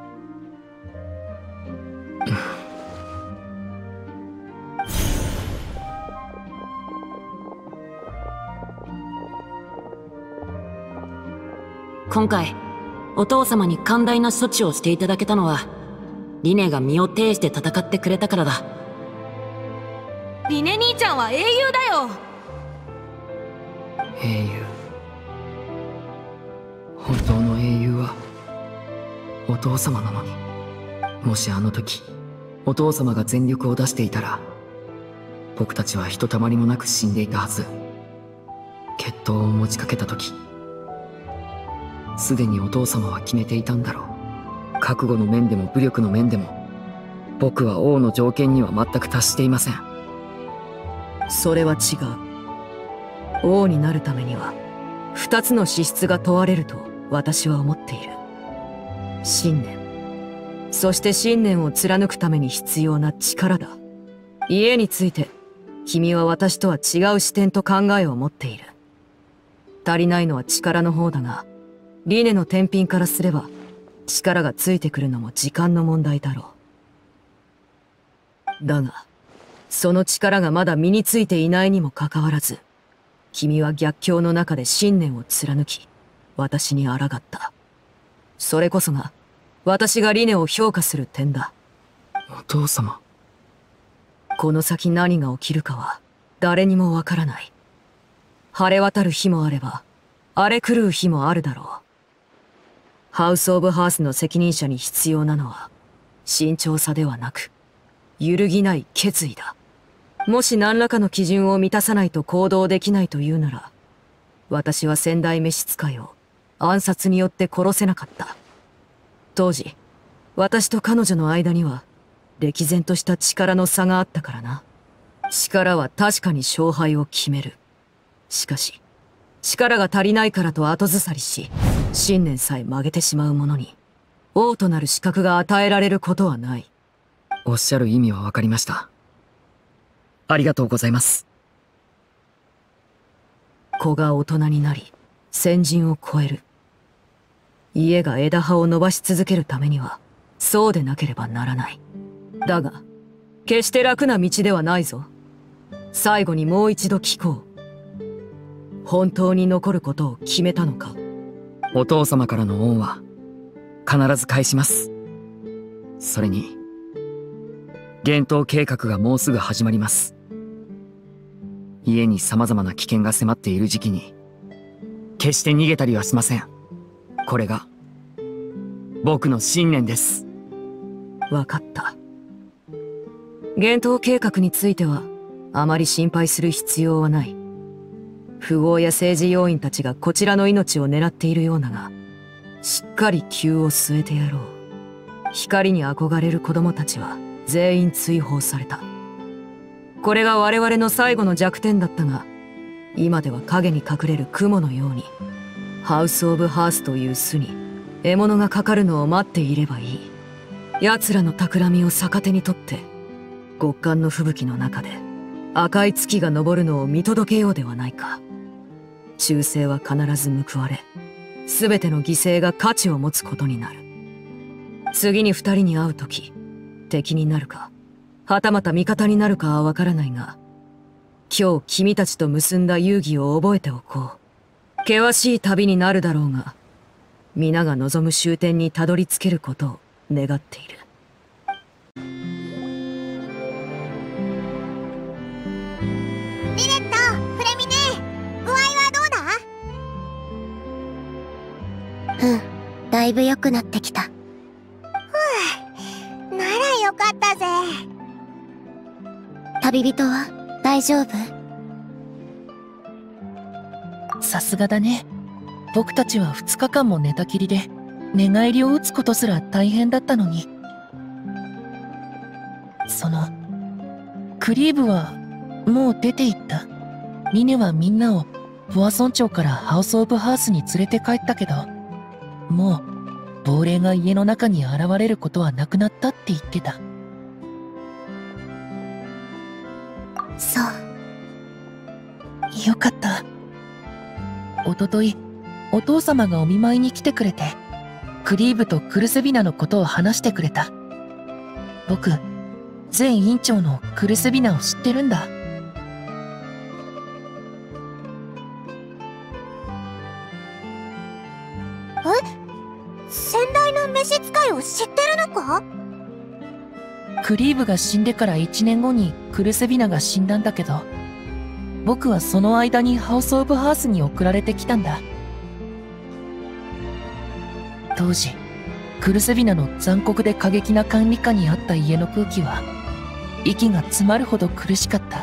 今回、お父様に寛大な処置をしていただけたのは、リネが身を挺して戦ってくれたからだ。 リネ兄ちゃんは英雄だよ。 英雄。本当の英雄はお父様なのに。もしあの時お父様が全力を出していたら、僕たちはひとたまりもなく死んでいたはず。決闘を持ちかけた時、すでにお父様は決めていたんだろう。覚悟の面でも武力の面でも、僕は王の条件には全く達していません。 それは違う。王になるためには二つの資質が問われると私は思っている。信念、そして信念を貫くために必要な力だ。家について君は私とは違う視点と考えを持っている。足りないのは力の方だが、リネの天品からすれば力がついてくるのも時間の問題だろう。だがその力がまだ身についていないにもかかわらず、君は逆境の中で信念を貫き、私に抗った。それこそが、私がリネを評価する点だ。 お父様。 この先何が起きるかは、誰にもわからない。晴れ渡る日もあれば、荒れ狂う日もあるだろう。ハウス・オブ・ハースの責任者に必要なのは、慎重さではなく、揺るぎない決意だ。もし何らかの基準を満たさないと行動できないというなら、私は先代召使いを暗殺によって殺せなかった。当時、私と彼女の間には、歴然とした力の差があったからな。力は確かに勝敗を決める。しかし、力が足りないからと後ずさりし、信念さえ曲げてしまう者に、王となる資格が与えられることはない。 おっしゃる意味はわかりました。ありがとうございます。 子が大人になり、先人を超える。家が枝葉を伸ばし続けるためには、そうでなければならない。だが、決して楽な道ではないぞ。最後にもう一度聞こう。本当に残ることを決めたのか？ お父様からの恩は、必ず返します。それに、幻冬計画がもうすぐ始まります。家に様々な危険が迫っている時期に、決して逃げたりはしません。これが、僕の信念です。 わかった。幻冬計画については、あまり心配する必要はない。富豪や政治要員たちがこちらの命を狙っているようだが、しっかり急を据えてやろう。光に憧れる子供たちは全員追放された。これが我々の最後の弱点だったが、今では影に隠れる雲のように、ハウス・オブ・ハースという巣に獲物がかかるのを待っていればいい。奴らの企みを逆手にとって、極寒の吹雪の中で赤い月が昇るのを見届けようではないか。忠誠は必ず報われ、全ての犠牲が価値を持つことになる。次に二人に会うとき、敵になるか、はたまた味方になるかはわからないが、今日君たちと結んだ遊戯を覚えておこう。険しい旅になるだろうが、皆が望む終点にたどり着けることを願っている。 リレット、フレミネ、具合はどうだ？ だいぶ良くなってきた。 ならよかったぜ。 旅人は大丈夫？ さすがだね。僕たちは2日間も寝たきりで、寝返りを打つことすら大変だったのに。クリーブは、もう出て行った。リネはみんなを、ポアソン町からハウス・オブ・ハースに連れて帰ったけど、もう、亡霊が家の中に現れることはなくなったって言ってた。 そう。 よかった。おととい、お父様がお見舞いに来てくれて、クリーブとクルセビナのことを話してくれた。僕、前院長のクルセビナを知ってるんだ。 先代の召使いを知ってるのか？ クリーブが死んでから1年後にクルセビナが死んだんだけど、僕はその間にハウス・オブ・ハースに送られてきたんだ。当時、クルセビナの残酷で過激な管理下にあった家の空気は、息が詰まるほど苦しかった。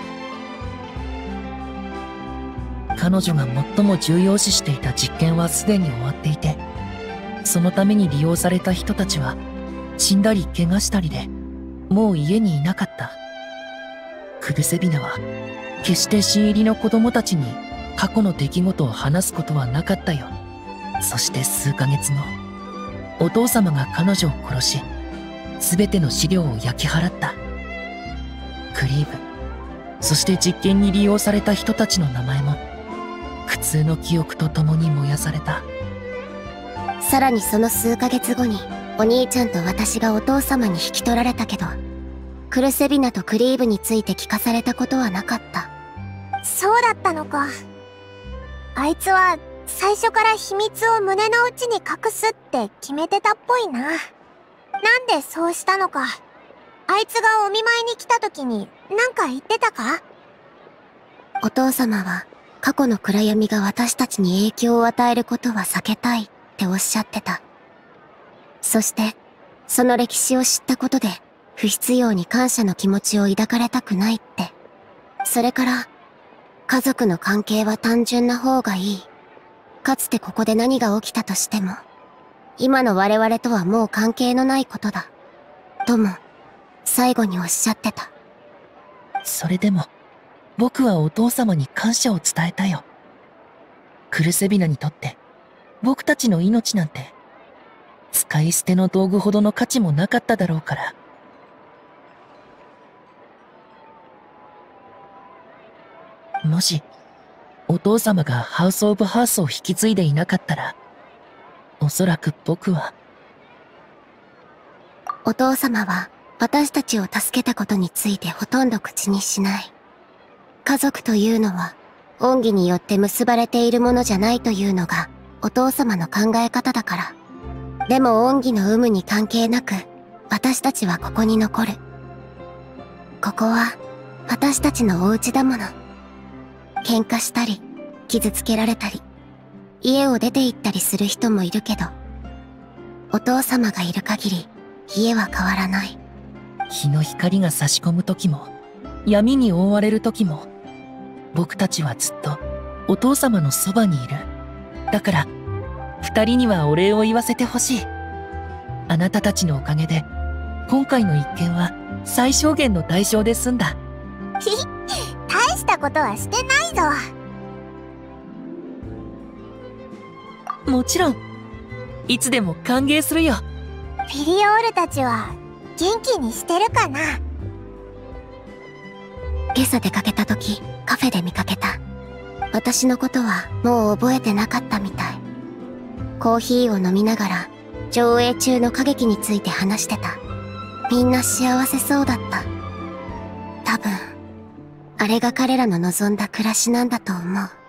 彼女が最も重要視していた実験はすでに終わっていて、そのために利用された人たちは、死んだり怪我したりで、もう家にいなかった。クルセビナは、決して新入りの子供たちに過去の出来事を話すことはなかったよ。そして数ヶ月後、お父様が彼女を殺し、すべての資料を焼き払った。クリーブ、そして実験に利用された人たちの名前も、苦痛の記憶と共に燃やされた。 さらにその数ヶ月後に、お兄ちゃんと私がお父様に引き取られたけど、クルセビナとクリーブについて聞かされたことはなかった。 そうだったのか。あいつは最初から秘密を胸の内に隠すって決めてたっぽいな。なんでそうしたのか。あいつがお見舞いに来た時に何か言ってたか？ お父様は過去の暗闇が私たちに影響を与えることは避けたいっておっしゃってた。そしてその歴史を知ったことで不必要に感謝の気持ちを抱かれたくないって。それから家族の関係は単純な方がいい。 かつてここで何が起きたとしても、今の我々とはもう関係のないことだ。とも、最後におっしゃってた。 それでも、僕はお父様に感謝を伝えたよ。クルセビナにとって、僕たちの命なんて、使い捨ての道具ほどの価値もなかっただろうから。もし、お父様がハウス・オブ・ハースを引き継いでいなかったら、おそらく僕は。 お父様は私たちを助けたことについてほとんど口にしない。家族というのは、恩義によって結ばれているものじゃないというのがお父様の考え方だから。でも恩義の有無に関係なく、私たちはここに残る。ここは私たちのお家だもの。喧嘩したり、傷つけられたり、家を出て行ったりする人もいるけど、お父様がいる限り、家は変わらない。 日の光が差し込む時も、闇に覆われる時も、僕たちはずっとお父様のそばにいる。だから、二人にはお礼を言わせてほしい。あなたたちのおかげで、今回の一件は最小限の代償で済んだ。 大したことはしてないぞ。 もちろん、いつでも歓迎するよ。 フィリオールたちは元気にしてるかな。 今朝出かけた時、カフェで見かけた。私のことはもう覚えてなかったみたい。コーヒーを飲みながら上映中の歌劇について話してた。みんな幸せそうだった。多分あれが彼らの望んだ暮らしなんだと思う。